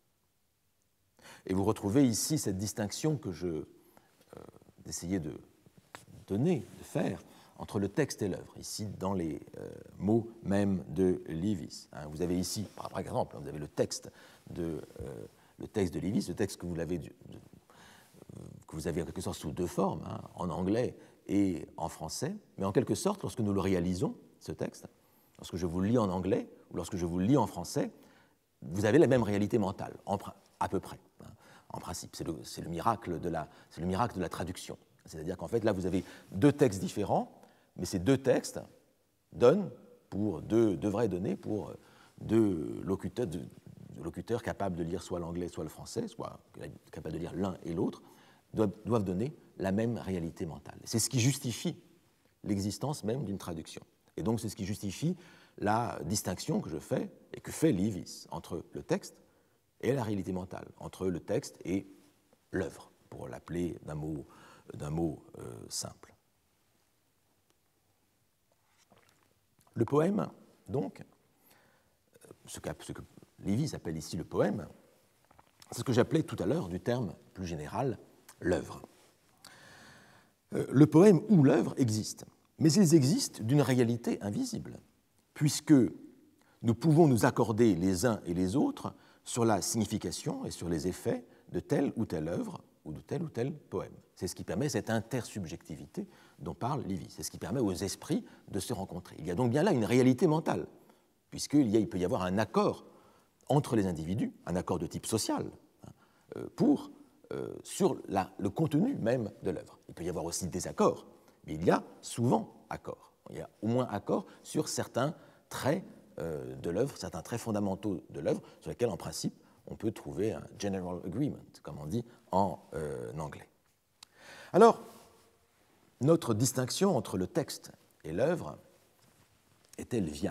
Et vous retrouvez ici cette distinction que je euh, essayais de donner, de faire, entre le texte et l'œuvre, ici dans les euh, mots même de Liévis. Hein, vous avez ici, par, par exemple, vous avez le texte de, euh, le texte de Liévis, le texte que vous, l'avez, de, de, que vous avez en quelque sorte sous deux formes, hein, en anglais et en français, mais en quelque sorte, lorsque nous le réalisons, ce texte, lorsque je vous le lis en anglais ou lorsque je vous le lis en français, vous avez la même réalité mentale, en, à peu près, hein, en principe. C'est le, c'est le miracle de la, c'est le miracle de la traduction. C'est-à-dire qu'en fait, là, vous avez deux textes différents, mais ces deux textes donnent, pour deux, devraient donner pour deux locuteurs, deux locuteurs capables de lire soit l'anglais, soit le français, soit capables de lire l'un et l'autre, doivent, doivent donner la même réalité mentale. C'est ce qui justifie l'existence même d'une traduction. Et donc, c'est ce qui justifie la distinction que je fais et que fait Liévis entre le texte et la réalité mentale, entre le texte et l'œuvre, pour l'appeler d'un mot, d'un mot euh, simple. Le poème, donc, ce que, ce que Lévy appelle ici le poème, c'est ce que j'appelais tout à l'heure du terme plus général, l'œuvre. Euh, le poème ou l'œuvre existent, mais ils existent d'une réalité invisible, puisque nous pouvons nous accorder les uns et les autres sur la signification et sur les effets de telle ou telle œuvre ou de tel ou tel poème. C'est ce qui permet cette intersubjectivité dont parle Lévy. C'est ce qui permet aux esprits de se rencontrer. Il y a donc bien là une réalité mentale, puisqu'il y a, il peut y avoir un accord entre les individus, un accord de type social, hein, pour, euh, sur la, le contenu même de l'œuvre. Il peut y avoir aussi des accords, mais il y a souvent accord. Il y a au moins accord sur certains traits euh, de l'œuvre, certains traits fondamentaux de l'œuvre, sur lesquels, en principe, on peut trouver un general agreement, comme on dit en euh, anglais. Alors, notre distinction entre le texte et l'œuvre est-elle viable ?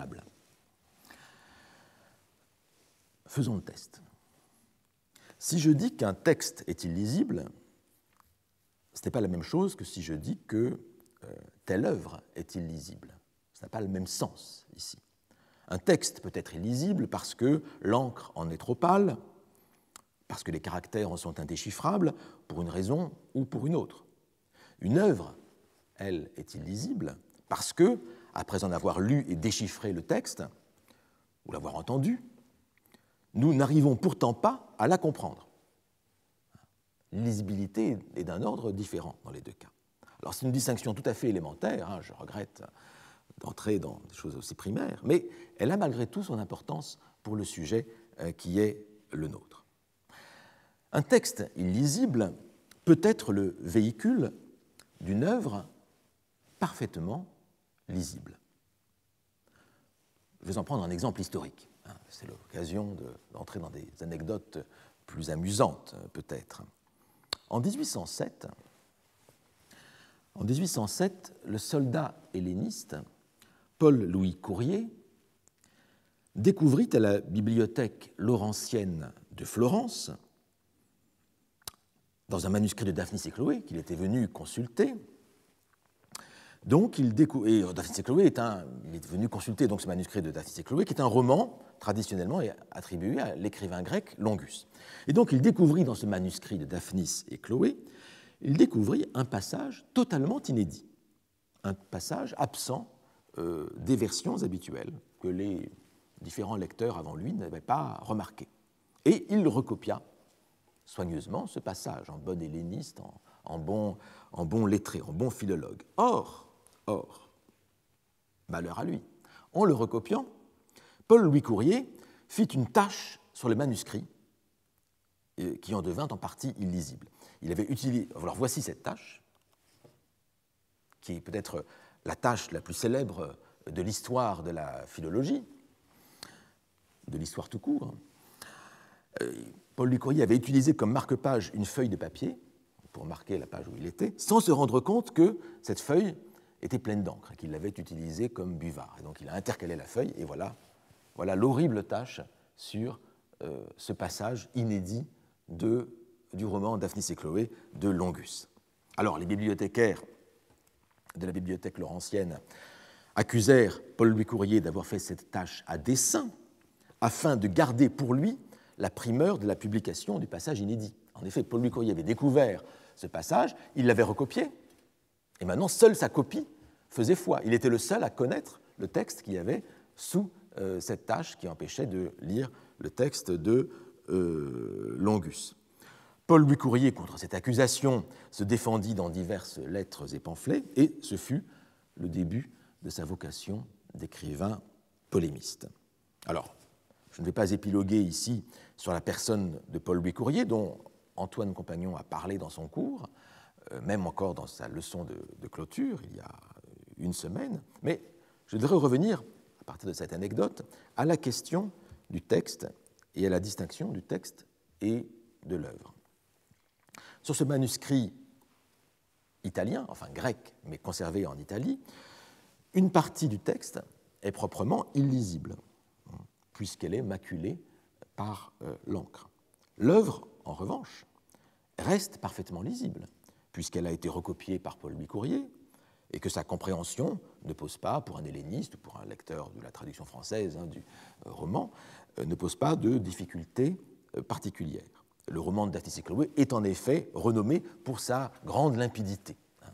Faisons le test. Si je dis qu'un texte est illisible, ce n'est pas la même chose que si je dis que euh, telle œuvre est illisible. Ça n'a pas le même sens ici. Un texte peut être illisible parce que l'encre en est trop pâle, parce que les caractères en sont indéchiffrables, pour une raison ou pour une autre. Une œuvre, elle, est illisible parce que, après en avoir lu et déchiffré le texte, ou l'avoir entendu, nous n'arrivons pourtant pas à la comprendre. L'illisibilité est d'un ordre différent dans les deux cas. Alors c'est une distinction tout à fait élémentaire, hein, je regrette d'entrer dans des choses aussi primaires, mais elle a malgré tout son importance pour le sujet euh, qui est le nôtre. Un texte illisible peut être le véhicule d'une œuvre parfaitement lisible. Je vais en prendre un exemple historique. C'est l'occasion d'entrer dans des anecdotes plus amusantes, peut-être. En dix-huit cent sept, en dix-huit cent sept, le soldat helléniste Paul-Louis Courier découvrit à la bibliothèque laurentienne de Florence, dans un manuscrit de Daphnis et Chloé qu'il était venu consulter. Donc, il décou... et Daphnis et Chloé est un... il est venu consulter donc ce manuscrit de Daphnis et Chloé, qui est un roman traditionnellement attribué à l'écrivain grec Longus. Et donc, il découvrit dans ce manuscrit de Daphnis et Chloé, il découvrit un passage totalement inédit, un passage absent euh, des versions habituelles que les différents lecteurs avant lui n'avaient pas remarqué. Et il recopia soigneusement ce passage en bon helléniste, en, en, bon, en bon lettré, en bon philologue. Or, or, malheur à lui, en le recopiant, Paul-Louis Courier fit une tache sur le manuscrit qui en devint en partie illisible. Il avait utilisé, alors voici cette tache, qui est peut-être la tache la plus célèbre de l'histoire de la philologie, de l'histoire tout court. Paul-Louis Courier avait utilisé comme marque-page une feuille de papier pour marquer la page où il était, sans se rendre compte que cette feuille était pleine d'encre et qu'il l'avait utilisée comme buvard. Et donc il a intercalé la feuille et voilà, voilà l'horrible tache sur euh, ce passage inédit de, du roman Daphnis et Chloé de Longus. Alors les bibliothécaires de la bibliothèque laurentienne accusèrent Paul-Louis Courier d'avoir fait cette tâche à dessein afin de garder pour lui la primeur de la publication du passage inédit. En effet, Paul-Louis Courier avait découvert ce passage, il l'avait recopié, et maintenant seule sa copie faisait foi. Il était le seul à connaître le texte qu'il y avait sous euh, cette tâche qui empêchait de lire le texte de euh, Longus. Paul-Louis Courier, contre cette accusation, se défendit dans diverses lettres et pamphlets, et ce fut le début de sa vocation d'écrivain polémiste. Alors, je ne vais pas épiloguer ici sur la personne de Paul-Louis Courier, dont Antoine Compagnon a parlé dans son cours, euh, même encore dans sa leçon de, de clôture, il y a une semaine, mais je voudrais revenir, à partir de cette anecdote, à la question du texte et à la distinction du texte et de l'œuvre. Sur ce manuscrit italien, enfin grec, mais conservé en Italie, une partie du texte est proprement illisible, puisqu'elle est maculée par euh, l'encre. L'œuvre, en revanche, reste parfaitement lisible, puisqu'elle a été recopiée par Paul Louis Courier, et que sa compréhension ne pose pas, pour un helléniste ou pour un lecteur de la traduction française hein, du euh, roman, euh, ne pose pas de difficultés euh, particulières. Le roman de Daphnis et Chloé est en effet renommé pour sa grande limpidité.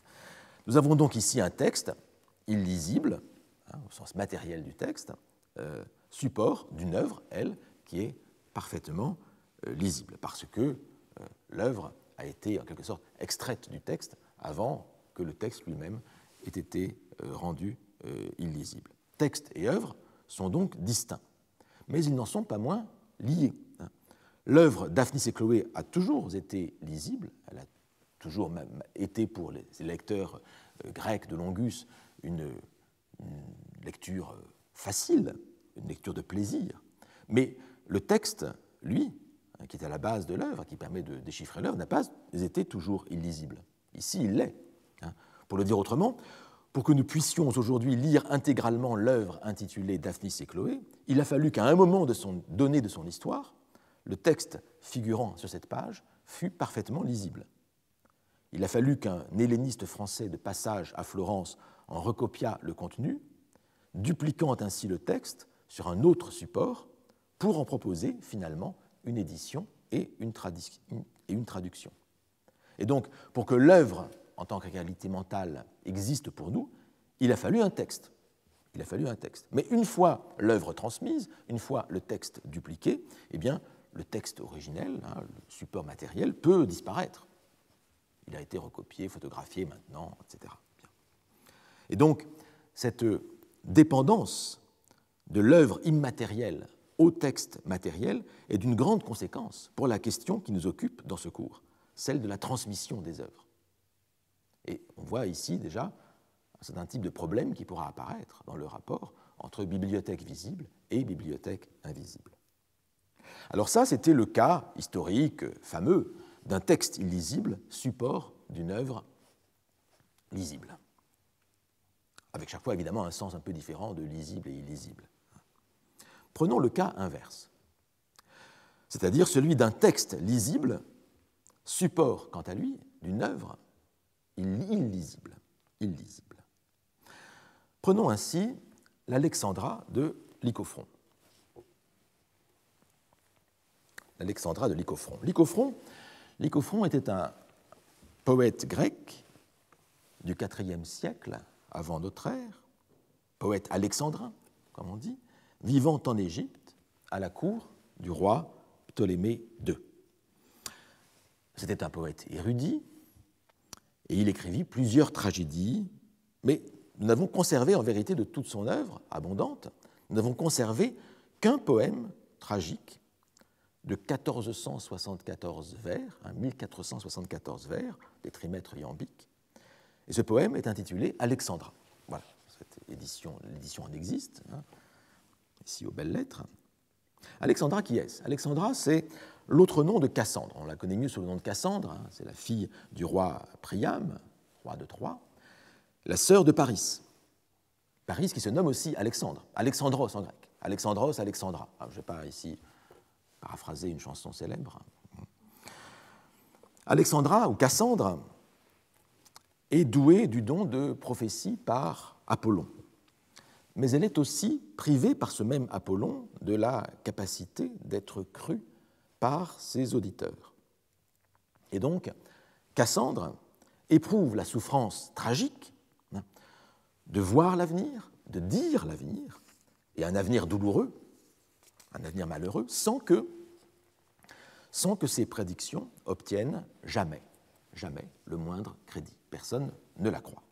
Nous avons donc ici un texte illisible, hein, au sens matériel du texte, euh, support d'une œuvre, elle, qui est parfaitement euh, lisible, parce que euh, l'œuvre a été en quelque sorte extraite du texte avant que le texte lui-même ait été euh, rendu euh, illisible. Texte et œuvre sont donc distincts, mais ils n'en sont pas moins liés. Hein. L'œuvre Daphnis et Chloé a toujours été lisible, elle a toujours même été pour les lecteurs euh, grecs de Longus une, une lecture facile, une lecture de plaisir, mais le texte, lui, hein, qui est à la base de l'œuvre, qui permet de déchiffrer l'œuvre, n'a pas été toujours illisible. Ici, il l'est. Hein. Pour le dire autrement, pour que nous puissions aujourd'hui lire intégralement l'œuvre intitulée Daphnis et Chloé, il a fallu qu'à un moment de son, donné de son histoire, le texte figurant sur cette page fût parfaitement lisible. Il a fallu qu'un helléniste français de passage à Florence en recopiât le contenu, dupliquant ainsi le texte sur un autre support pour en proposer finalement une édition et une, tradu- et une traduction. Et donc, pour que l'œuvre en tant que réalité mentale existe pour nous, il a fallu un texte. Il a fallu un texte. Mais une fois l'œuvre transmise, une fois le texte dupliqué, eh bien, le texte originel, hein, le support matériel, peut disparaître. Il a été recopié, photographié maintenant, et cetera. Bien. Et donc, cette dépendance de l'œuvre immatérielle au texte matériel est d'une grande conséquence pour la question qui nous occupe dans ce cours, celle de la transmission des œuvres. Et on voit ici déjà un certain type de problème qui pourra apparaître dans le rapport entre bibliothèque visible et bibliothèque invisible. Alors ça, c'était le cas historique fameux d'un texte illisible, support d'une œuvre lisible, avec chaque fois évidemment un sens un peu différent de lisible et illisible. Prenons le cas inverse, c'est-à-dire celui d'un texte lisible, support quant à lui d'une œuvre illisible. illisible. Prenons ainsi l'Alexandra de Lycophron. L'Alexandra de Lycophron. Lycophron, Lycophron était un poète grec du quatrième siècle avant notre ère, poète alexandrin, comme on dit, vivant en Égypte à la cour du roi Ptolémée deux. C'était un poète érudit, et il écrivit plusieurs tragédies, mais nous n'avons conservé en vérité de toute son œuvre abondante, nous n'avons conservé qu'un poème tragique de mille quatre cent soixante-quatorze vers, hein, mille quatre cent soixante-quatorze vers, des trimètres iambiques, et ce poème est intitulé Alexandra. Voilà, cette édition, l'édition en existe, hein, ici aux belles lettres. Alexandra, qui est-ce? Alexandra, c'est l'autre nom de Cassandre. On la connaît mieux sous le nom de Cassandre, hein, c'est la fille du roi Priam, roi de Troie, la sœur de Paris. Paris qui se nomme aussi Alexandre, Alexandros en grec. Alexandros, Alexandra. Alors, je ne vais pas ici paraphraser une chanson célèbre. Alexandra, ou Cassandre, est douée du don de prophétie par Apollon. Mais elle est aussi privée par ce même Apollon de la capacité d'être crue par ses auditeurs. Et donc, Cassandre éprouve la souffrance tragique de voir l'avenir, de dire l'avenir, et un avenir douloureux, un avenir malheureux, sans que, sans que ses prédictions obtiennent jamais, jamais le moindre crédit. Personne ne la croit.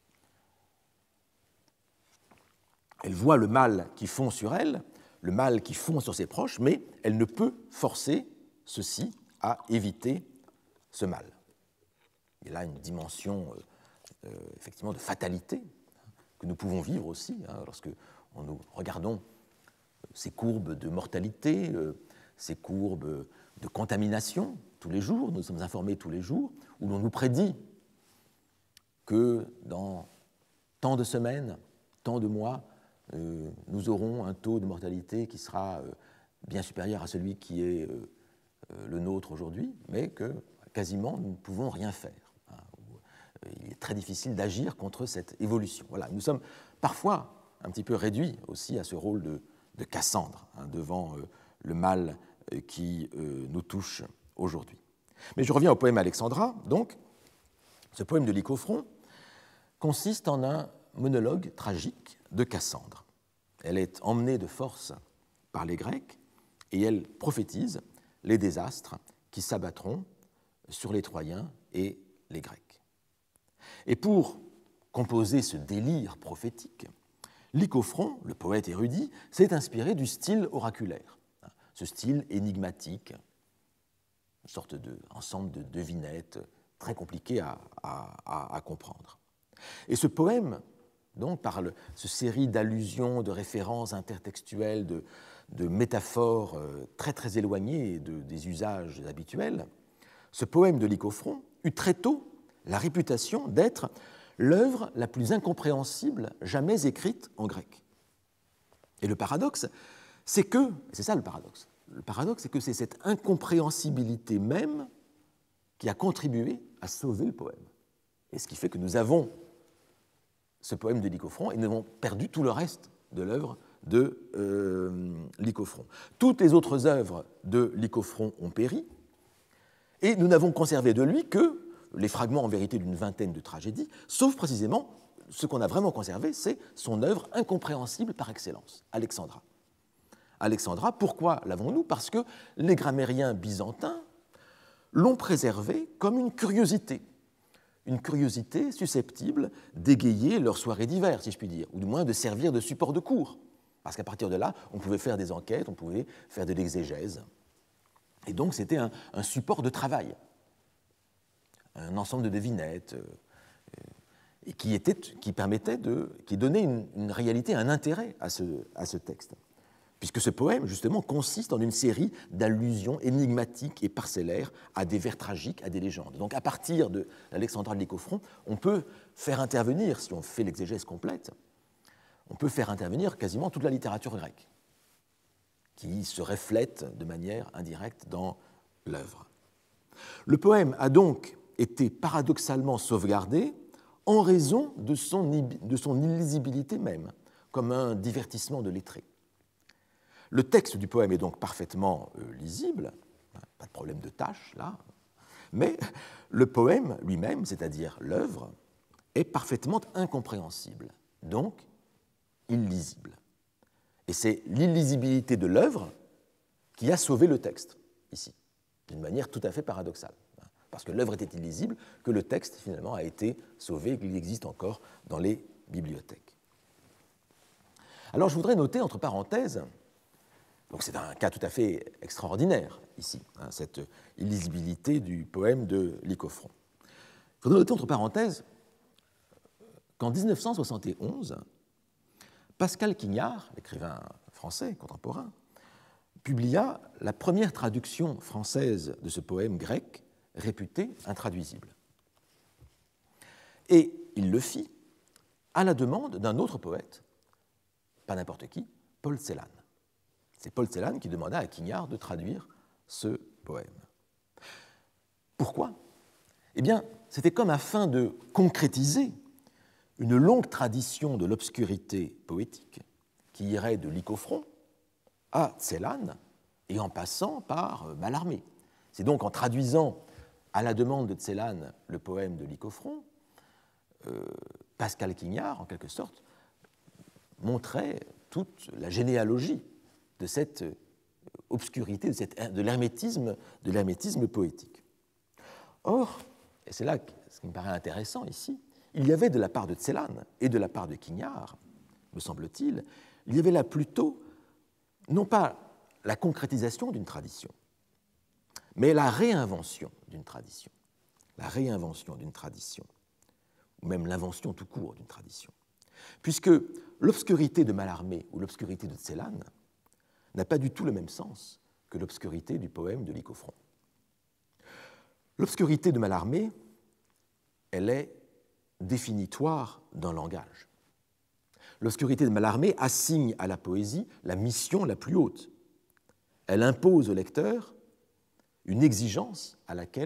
Elle voit le mal qui fond sur elle, le mal qui fond sur ses proches, mais elle ne peut forcer ceux-ci à éviter ce mal. Il y a là une dimension euh, effectivement de fatalité que nous pouvons vivre aussi, hein, lorsque nous regardons ces courbes de mortalité, euh, ces courbes de contamination tous les jours, nous sommes informés tous les jours, où l'on nous prédit que dans tant de semaines, tant de mois, euh, nous aurons un taux de mortalité qui sera euh, bien supérieur à celui qui est euh, le nôtre aujourd'hui, mais que quasiment, nous ne pouvons rien faire. Hein, où il est très difficile d'agir contre cette évolution. Voilà, nous sommes parfois un petit peu réduits aussi à ce rôle de, de Cassandre, hein, devant euh, le mal euh, qui euh, nous touche aujourd'hui. Mais je reviens au poème Alexandra, donc. Ce poème de Lycophron consiste en un monologue tragique de Cassandre. Elle est emmenée de force par les Grecs et elle prophétise les désastres qui s'abattront sur les Troyens et les Grecs. Et pour composer ce délire prophétique, Lycophron, le poète érudit, s'est inspiré du style oraculaire, ce style énigmatique, une sorte d'ensemble de devinettes très compliqué à, à, à comprendre. Et ce poème, donc, par le, ce série d'allusions, de références intertextuelles, de, de métaphores euh, très très éloignées de, des usages habituels, ce poème de Lycophron eut très tôt la réputation d'être l'œuvre la plus incompréhensible jamais écrite en grec. Et le paradoxe, c'est que, c'est ça le paradoxe, le paradoxe, c'est que c'est cette incompréhensibilité même qui a contribué à sauver le poème. Et ce qui fait que nous avons ce poème de Lycophron et nous avons perdu tout le reste de l'œuvre de euh, Lycophron. Toutes les autres œuvres de Lycophron ont péri et nous n'avons conservé de lui que les fragments en vérité d'une vingtaine de tragédies, sauf précisément ce qu'on a vraiment conservé, c'est son œuvre incompréhensible par excellence, Alexandra. Alexandra, pourquoi l'avons-nous? Parce que les grammairiens byzantins l'ont préservé comme une curiosité, une curiosité susceptible d'égayer leur soirée d'hiver, si je puis dire, ou du moins de servir de support de cours, parce qu'à partir de là, on pouvait faire des enquêtes, on pouvait faire de l'exégèse, et donc c'était un, un support de travail, un ensemble de devinettes, euh, et qui, était, qui permettait de, qui donnait une, une réalité, un intérêt à ce, à ce texte. Puisque ce poème, justement, consiste en une série d'allusions énigmatiques et parcellaires à des vers tragiques, à des légendes. Donc, à partir de l'Alexandra de Lycophron, on peut faire intervenir, si on fait l'exégèse complète, on peut faire intervenir quasiment toute la littérature grecque, qui se reflète de manière indirecte dans l'œuvre. Le poème a donc été paradoxalement sauvegardé en raison de son, de son illisibilité même, comme un divertissement de lettrés. Le texte du poème est donc parfaitement euh, lisible, pas de problème de tâche là, mais le poème lui-même, c'est-à-dire l'œuvre, est parfaitement incompréhensible, donc illisible. Et c'est l'illisibilité de l'œuvre qui a sauvé le texte, ici, d'une manière tout à fait paradoxale. Parce que l'œuvre était illisible, que le texte, finalement, a été sauvé et qu'il existe encore dans les bibliothèques. Alors, je voudrais noter, entre parenthèses, donc c'est un cas tout à fait extraordinaire, ici, hein, cette illisibilité du poème de Lycophron. Il faudrait noter, entre parenthèses, qu'en dix-neuf cent soixante et onze, Pascal Quignard, l'écrivain français contemporain, publia la première traduction française de ce poème grec, réputé intraduisible. Et il le fit à la demande d'un autre poète, pas n'importe qui, Paul Celan. C'est Paul Celan qui demanda à Quignard de traduire ce poème. Pourquoi? Eh bien, c'était comme afin de concrétiser une longue tradition de l'obscurité poétique qui irait de Lycophron à Celan et en passant par Mallarmé. C'est donc en traduisant à la demande de Celan le poème de Lycophron, euh, Pascal Quignard, en quelque sorte, montrait toute la généalogie de cette obscurité, de, cette, de l'hermétisme, de l'hermétisme poétique. Or, et c'est là ce qui me paraît intéressant ici, il y avait de la part de Celan et de la part de Quignard, me semble-t-il, il y avait là plutôt, non pas la concrétisation d'une tradition, mais la réinvention d'une tradition, la réinvention d'une tradition, ou même l'invention tout court d'une tradition. Puisque l'obscurité de Mallarmé ou l'obscurité de Celan n'a pas du tout le même sens que l'obscurité du poème de Lycophron. L'obscurité de Mallarmé, elle est définitoire d'un langage. L'obscurité de Mallarmé assigne à la poésie la mission la plus haute. Elle impose au lecteur une exigence à laquelle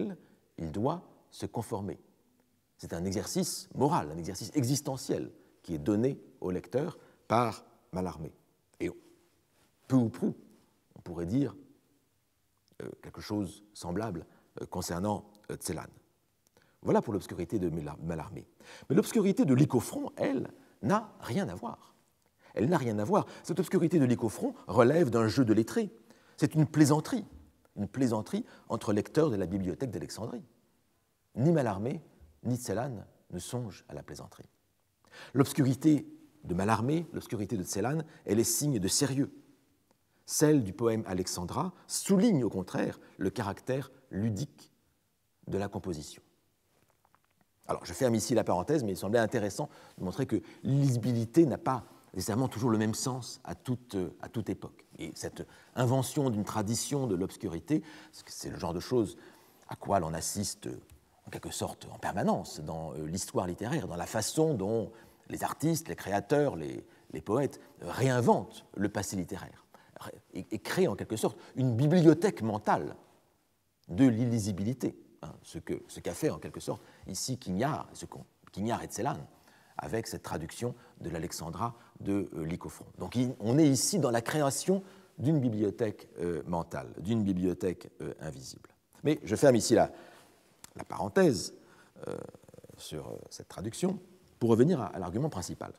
il doit se conformer. C'est un exercice moral, un exercice existentiel qui est donné au lecteur par Mallarmé. Et peu ou prou, on pourrait dire euh, quelque chose semblable euh, concernant euh, Celan. Voilà pour l'obscurité de Mallarmé. Mais l'obscurité de Lycophron, elle, n'a rien à voir. Elle n'a rien à voir. Cette obscurité de Lycophron relève d'un jeu de lettrés. C'est une plaisanterie, une plaisanterie entre lecteurs de la bibliothèque d'Alexandrie. Ni Mallarmé, ni Celan ne songent à la plaisanterie. L'obscurité de Mallarmé, l'obscurité de Celan, elle est signe de sérieux. Celle du poème Alexandra souligne au contraire le caractère ludique de la composition. Alors, je ferme ici la parenthèse, mais il semblait intéressant de montrer que l'illisibilité n'a pas nécessairement toujours le même sens à toute, à toute époque. Et cette invention d'une tradition de l'obscurité, c'est le genre de choses à quoi l'on assiste en quelque sorte en permanence dans l'histoire littéraire, dans la façon dont les artistes, les créateurs, les, les poètes réinventent le passé littéraire et, et créent en quelque sorte une bibliothèque mentale de l'illisibilité. Hein, ce, que, ce qu'a fait en quelque sorte ici Quignard, ce Quignard et Celan, avec cette traduction de l'Alexandra de euh, Lycophron. Donc il, on est ici dans la création d'une bibliothèque euh, mentale, d'une bibliothèque euh, invisible. Mais je ferme ici la, la parenthèse euh, sur euh, cette traduction pour revenir à, à l'argument principal.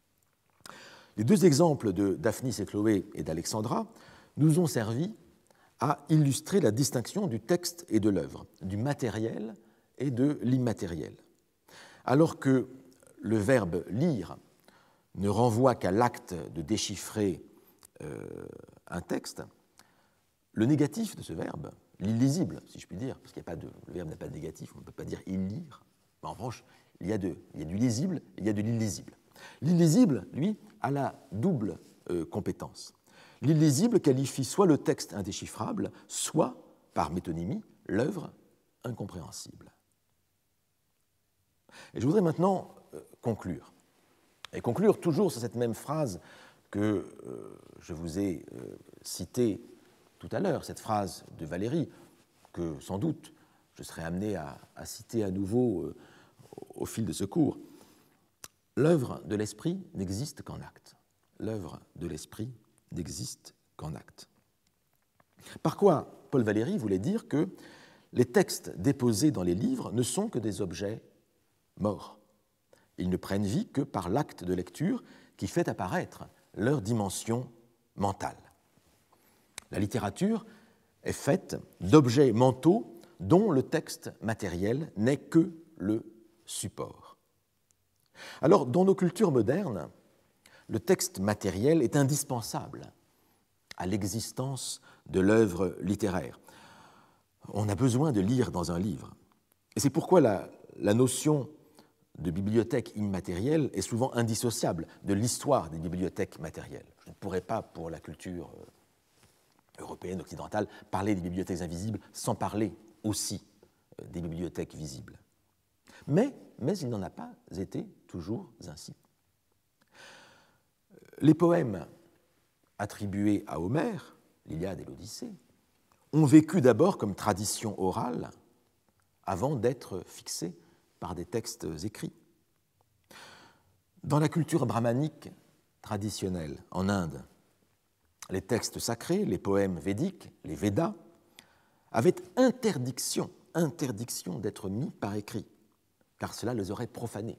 Les deux exemples de Daphnis et Chloé et d'Alexandra nous ont servi à illustrer la distinction du texte et de l'œuvre, du matériel et de l'immatériel. Alors que le verbe « lire » ne renvoie qu'à l'acte de déchiffrer euh, un texte, le négatif de ce verbe, l'illisible, si je puis dire, parce qu'il n'y a pas de, le verbe n'a pas de négatif, on ne peut pas dire « il lire », mais en revanche, il y a, de, il y a du lisible, il y a de l'illisible. L'illisible, lui, a la double euh, compétence. L'illisible qualifie soit le texte indéchiffrable, soit, par métonymie, l'œuvre incompréhensible. Et je voudrais maintenant euh, conclure. Et conclure toujours sur cette même phrase que euh, je vous ai euh, citée tout à l'heure, cette phrase de Valérie, que sans doute je serai amené à, à citer à nouveau euh, au fil de ce cours. L'œuvre de l'esprit n'existe qu'en acte. L'œuvre de l'esprit n'existe qu'en acte. Par quoi Paul Valéry voulait dire que les textes déposés dans les livres ne sont que des objets morts. Ils ne prennent vie que par l'acte de lecture qui fait apparaître leur dimension mentale. La littérature est faite d'objets mentaux dont le texte matériel n'est que le support. Alors, dans nos cultures modernes, le texte matériel est indispensable à l'existence de l'œuvre littéraire. On a besoin de lire dans un livre. Et c'est pourquoi la, la notion de bibliothèque immatérielle est souvent indissociable de l'histoire des bibliothèques matérielles. Je ne pourrais pas, pour la culture européenne, occidentale, parler des bibliothèques invisibles sans parler aussi des bibliothèques visibles. Mais, mais il n'en a pas été toujours ainsi. Les poèmes attribués à Homère, l'Iliade et l'Odyssée, ont vécu d'abord comme tradition orale avant d'être fixés par des textes écrits. Dans la culture brahmanique traditionnelle en Inde, les textes sacrés, les poèmes védiques, les Védas, avaient interdiction, interdiction d'être mis par écrit, car cela les aurait profanés.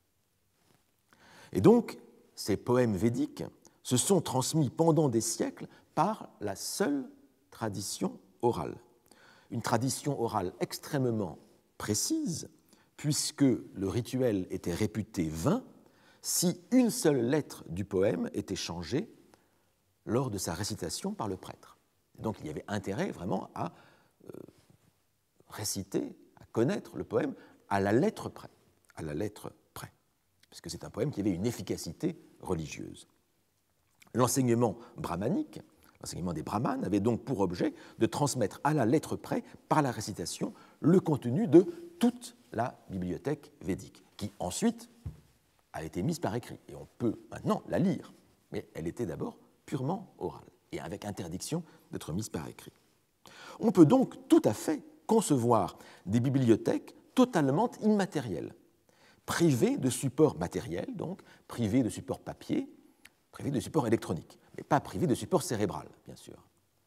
Et donc, ces poèmes védiques se sont transmis pendant des siècles par la seule tradition orale. Une tradition orale extrêmement précise, puisque le rituel était réputé vain si une seule lettre du poème était changée lors de sa récitation par le prêtre. Donc il y avait intérêt vraiment à euh, réciter, à connaître le poème à la lettre près, à la lettre près, puisque c'est un poème qui avait une efficacité religieuse. L'enseignement brahmanique, l'enseignement des brahmanes, avait donc pour objet de transmettre à la lettre près, par la récitation, le contenu de toute la bibliothèque védique, qui ensuite a été mise par écrit. Et on peut maintenant la lire, mais elle était d'abord purement orale, et avec interdiction d'être mise par écrit. On peut donc tout à fait concevoir des bibliothèques totalement immatérielles, privées de support matériel, donc privées de support papier, privées de support électronique, mais pas privées de support cérébral, bien sûr.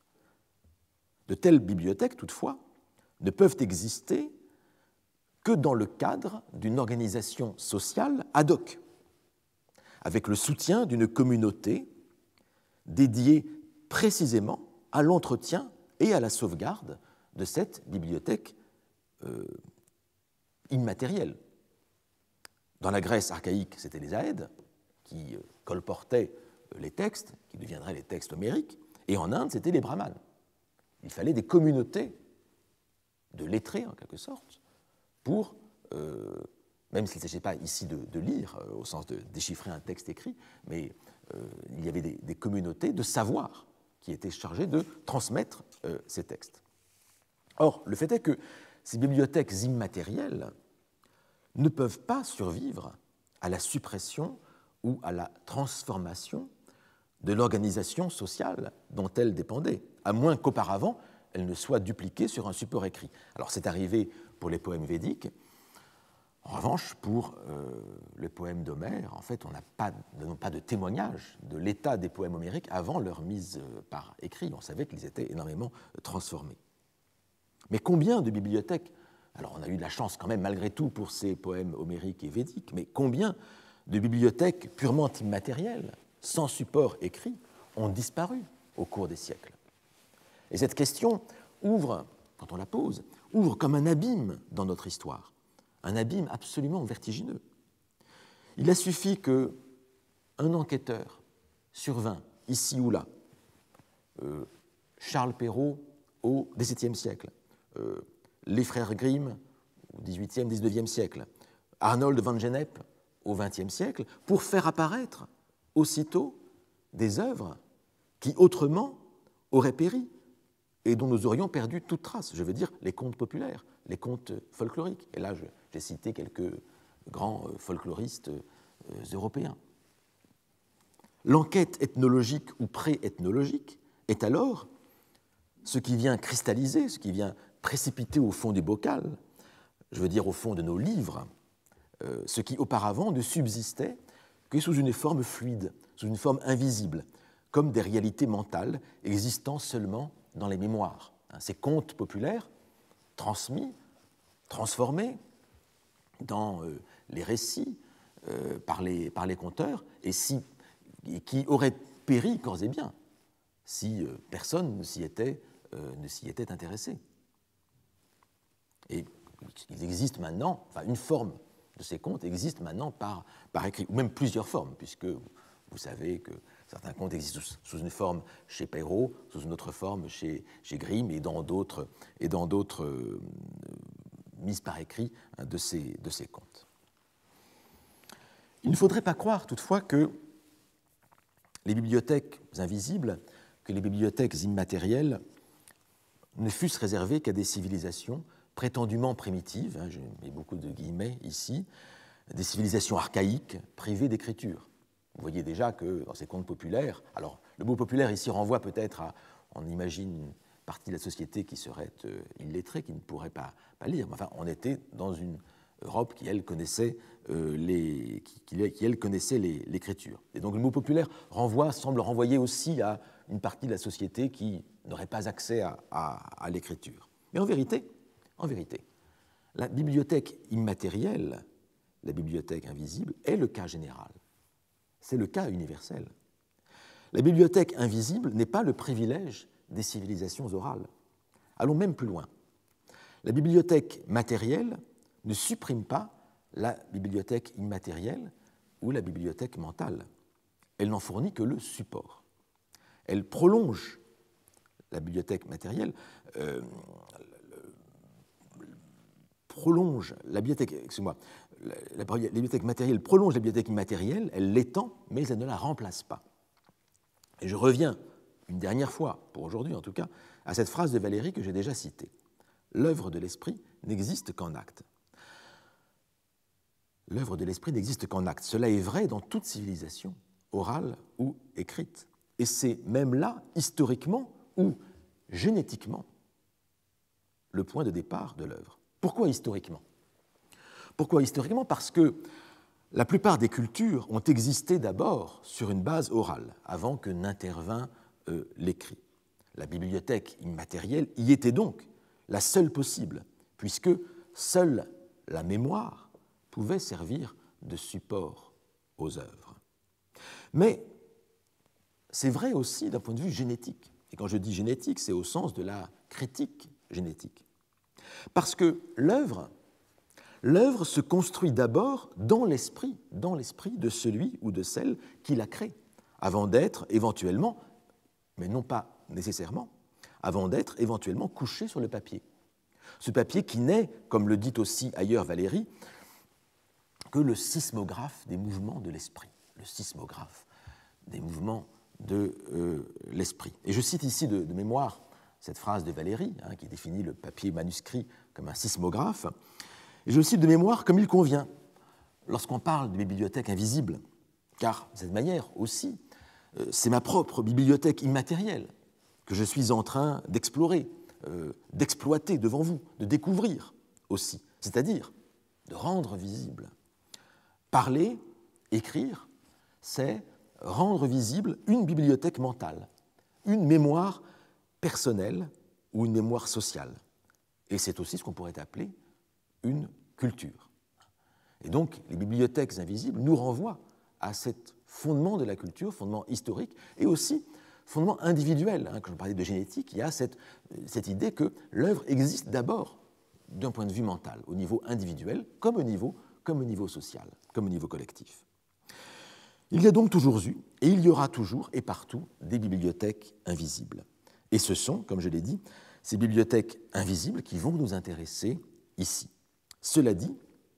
De telles bibliothèques, toutefois, ne peuvent exister que dans le cadre d'une organisation sociale ad hoc, avec le soutien d'une communauté dédiée précisément à l'entretien et à la sauvegarde de cette bibliothèque euh, immatérielle. Dans la Grèce archaïque, c'était les aèdes qui euh, colportaient les textes, qui deviendraient les textes homériques, et en Inde, c'était les brahmanes. Il fallait des communautés de lettrés, en quelque sorte, pour, euh, même s'il ne s'agissait pas ici de, de lire, euh, au sens de déchiffrer un texte écrit, mais euh, il y avait des, des communautés de savoir qui étaient chargées de transmettre euh, ces textes. Or, le fait est que ces bibliothèques immatérielles ne peuvent pas survivre à la suppression ou à la transformation de l'organisation sociale dont elles dépendaient, à moins qu'auparavant elles ne soient dupliquées sur un support écrit. Alors c'est arrivé pour les poèmes védiques. En revanche, pour euh, les poèmes d'Homère, en fait, on n'a pas, pas de témoignage de l'état des poèmes homériques avant leur mise euh, par écrit. On savait qu'ils étaient énormément euh, transformés. Mais combien de bibliothèques, alors on a eu de la chance quand même malgré tout pour ces poèmes homériques et védiques, mais combien de bibliothèques purement immatérielles, sans support écrit, ont disparu au cours des siècles? Et cette question ouvre, quand on la pose, ouvre comme un abîme dans notre histoire, un abîme absolument vertigineux. Il a suffi qu'un enquêteur survint, ici ou là, euh, Charles Perrault au dix-septième siècle, euh, les frères Grimm au dix-huitième, dix-neuvième siècle, Arnold van Gennep au vingtième siècle, pour faire apparaître aussitôt des œuvres qui autrement auraient péri et dont nous aurions perdu toute trace. Je veux dire les contes populaires, les contes folkloriques. Et là, j'ai cité quelques grands folkloristes européens. L'enquête ethnologique ou pré-ethnologique est alors ce qui vient cristalliser, ce qui vient précipiter au fond du bocal, je veux dire au fond de nos livres, euh, ce qui auparavant ne subsistait que sous une forme fluide, sous une forme invisible, comme des réalités mentales existant seulement dans les mémoires. Ces contes populaires transmis, transformés dans euh, les récits euh, par, les, par les conteurs, et, si, et qui auraient péri corps et bien si euh, personne ne s'y était, euh, ne s'y était intéressé. Et il existe maintenant, enfin une forme de ces contes existe maintenant par, par écrit, ou même plusieurs formes, puisque vous savez que certains contes existent sous une forme chez Perrault, sous une autre forme chez, chez Grimm, et dans d'autres, et dans d'autres euh, mises par écrit hein, de, ces, de ces contes. Il ne faudrait pas croire toutefois que les bibliothèques invisibles, que les bibliothèques immatérielles ne fussent réservées qu'à des civilisations prétendument primitives, hein, je mets beaucoup de guillemets ici, des civilisations archaïques privées d'écriture. Vous voyez déjà que dans ces contes populaires, alors le mot populaire ici renvoie peut-être à, on imagine une partie de la société qui serait euh, illettrée, qui ne pourrait pas, pas lire, mais enfin on était dans une Europe qui, elle, connaissait euh, les, qui, qui, qui, elle, connaissait les, l'écriture. Et donc le mot populaire renvoie, semble renvoyer aussi à une partie de la société qui n'aurait pas accès à, à, à l'écriture. Mais en vérité, en vérité, la bibliothèque immatérielle, la bibliothèque invisible, est le cas général. C'est le cas universel. La bibliothèque invisible n'est pas le privilège des civilisations orales. Allons même plus loin. La bibliothèque matérielle ne supprime pas la bibliothèque immatérielle ou la bibliothèque mentale. Elle n'en fournit que le support. Elle prolonge la bibliothèque matérielle, euh, prolonge la bibliothèque, excusez-moi, la, la, la bibliothèque matérielle prolonge la bibliothèque immatérielle, elle l'étend, mais elle ne la remplace pas. Et je reviens une dernière fois, pour aujourd'hui en tout cas, à cette phrase de Valéry que j'ai déjà citée. L'œuvre de l'esprit n'existe qu'en acte. L'œuvre de l'esprit n'existe qu'en acte. Cela est vrai dans toute civilisation, orale ou écrite. Et c'est même là, historiquement ou génétiquement, le point de départ de l'œuvre. Pourquoi historiquement? Pourquoi historiquement? Parce que la plupart des cultures ont existé d'abord sur une base orale, avant que n'intervînt euh, l'écrit. La bibliothèque immatérielle y était donc la seule possible, puisque seule la mémoire pouvait servir de support aux œuvres. Mais c'est vrai aussi d'un point de vue génétique. Et quand je dis génétique, c'est au sens de la critique génétique. Parce que l'œuvre, l'œuvre se construit d'abord dans l'esprit, dans l'esprit de celui ou de celle qui la crée, avant d'être éventuellement, mais non pas nécessairement, avant d'être éventuellement couché sur le papier. Ce papier qui n'est, comme le dit aussi ailleurs Valéry, que le sismographe des mouvements de l'esprit, le sismographe des mouvements de euh, l'esprit. Et je cite ici de, de mémoire cette phrase de Valéry, hein, qui définit le papier manuscrit comme un sismographe, et je le cite de mémoire comme il convient, lorsqu'on parle de bibliothèque invisible, car de cette manière aussi, euh, c'est ma propre bibliothèque immatérielle que je suis en train d'explorer, euh, d'exploiter devant vous, de découvrir aussi, c'est-à-dire de rendre visible. Parler, écrire, c'est rendre visible une bibliothèque mentale, une mémoire personnelle ou une mémoire sociale. Et c'est aussi ce qu'on pourrait appeler une culture. Et donc, les bibliothèques invisibles nous renvoient à ce fondement de la culture, fondement historique, et aussi fondement individuel. Hein, quand je parlais de génétique, il y a cette, cette idée que l'œuvre existe d'abord d'un point de vue mental, au niveau individuel, comme au niveau, comme au niveau social, comme au niveau collectif. Il y a donc toujours eu, et il y aura toujours et partout, des bibliothèques invisibles. Et ce sont, comme je l'ai dit, ces bibliothèques invisibles qui vont nous intéresser ici. Cela dit,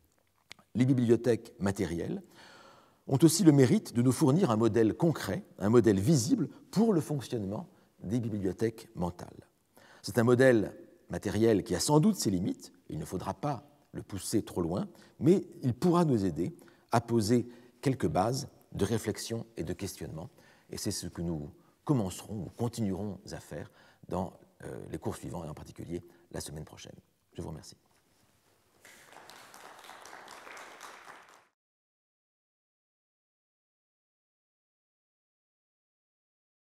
les bibliothèques matérielles ont aussi le mérite de nous fournir un modèle concret, un modèle visible pour le fonctionnement des bibliothèques mentales. C'est un modèle matériel qui a sans doute ses limites, il ne faudra pas le pousser trop loin, mais il pourra nous aider à poser quelques bases de réflexion et de questionnement, et c'est ce que nous commencerons ou continuerons à faire dans euh, les cours suivants, et en particulier la semaine prochaine. Je vous remercie.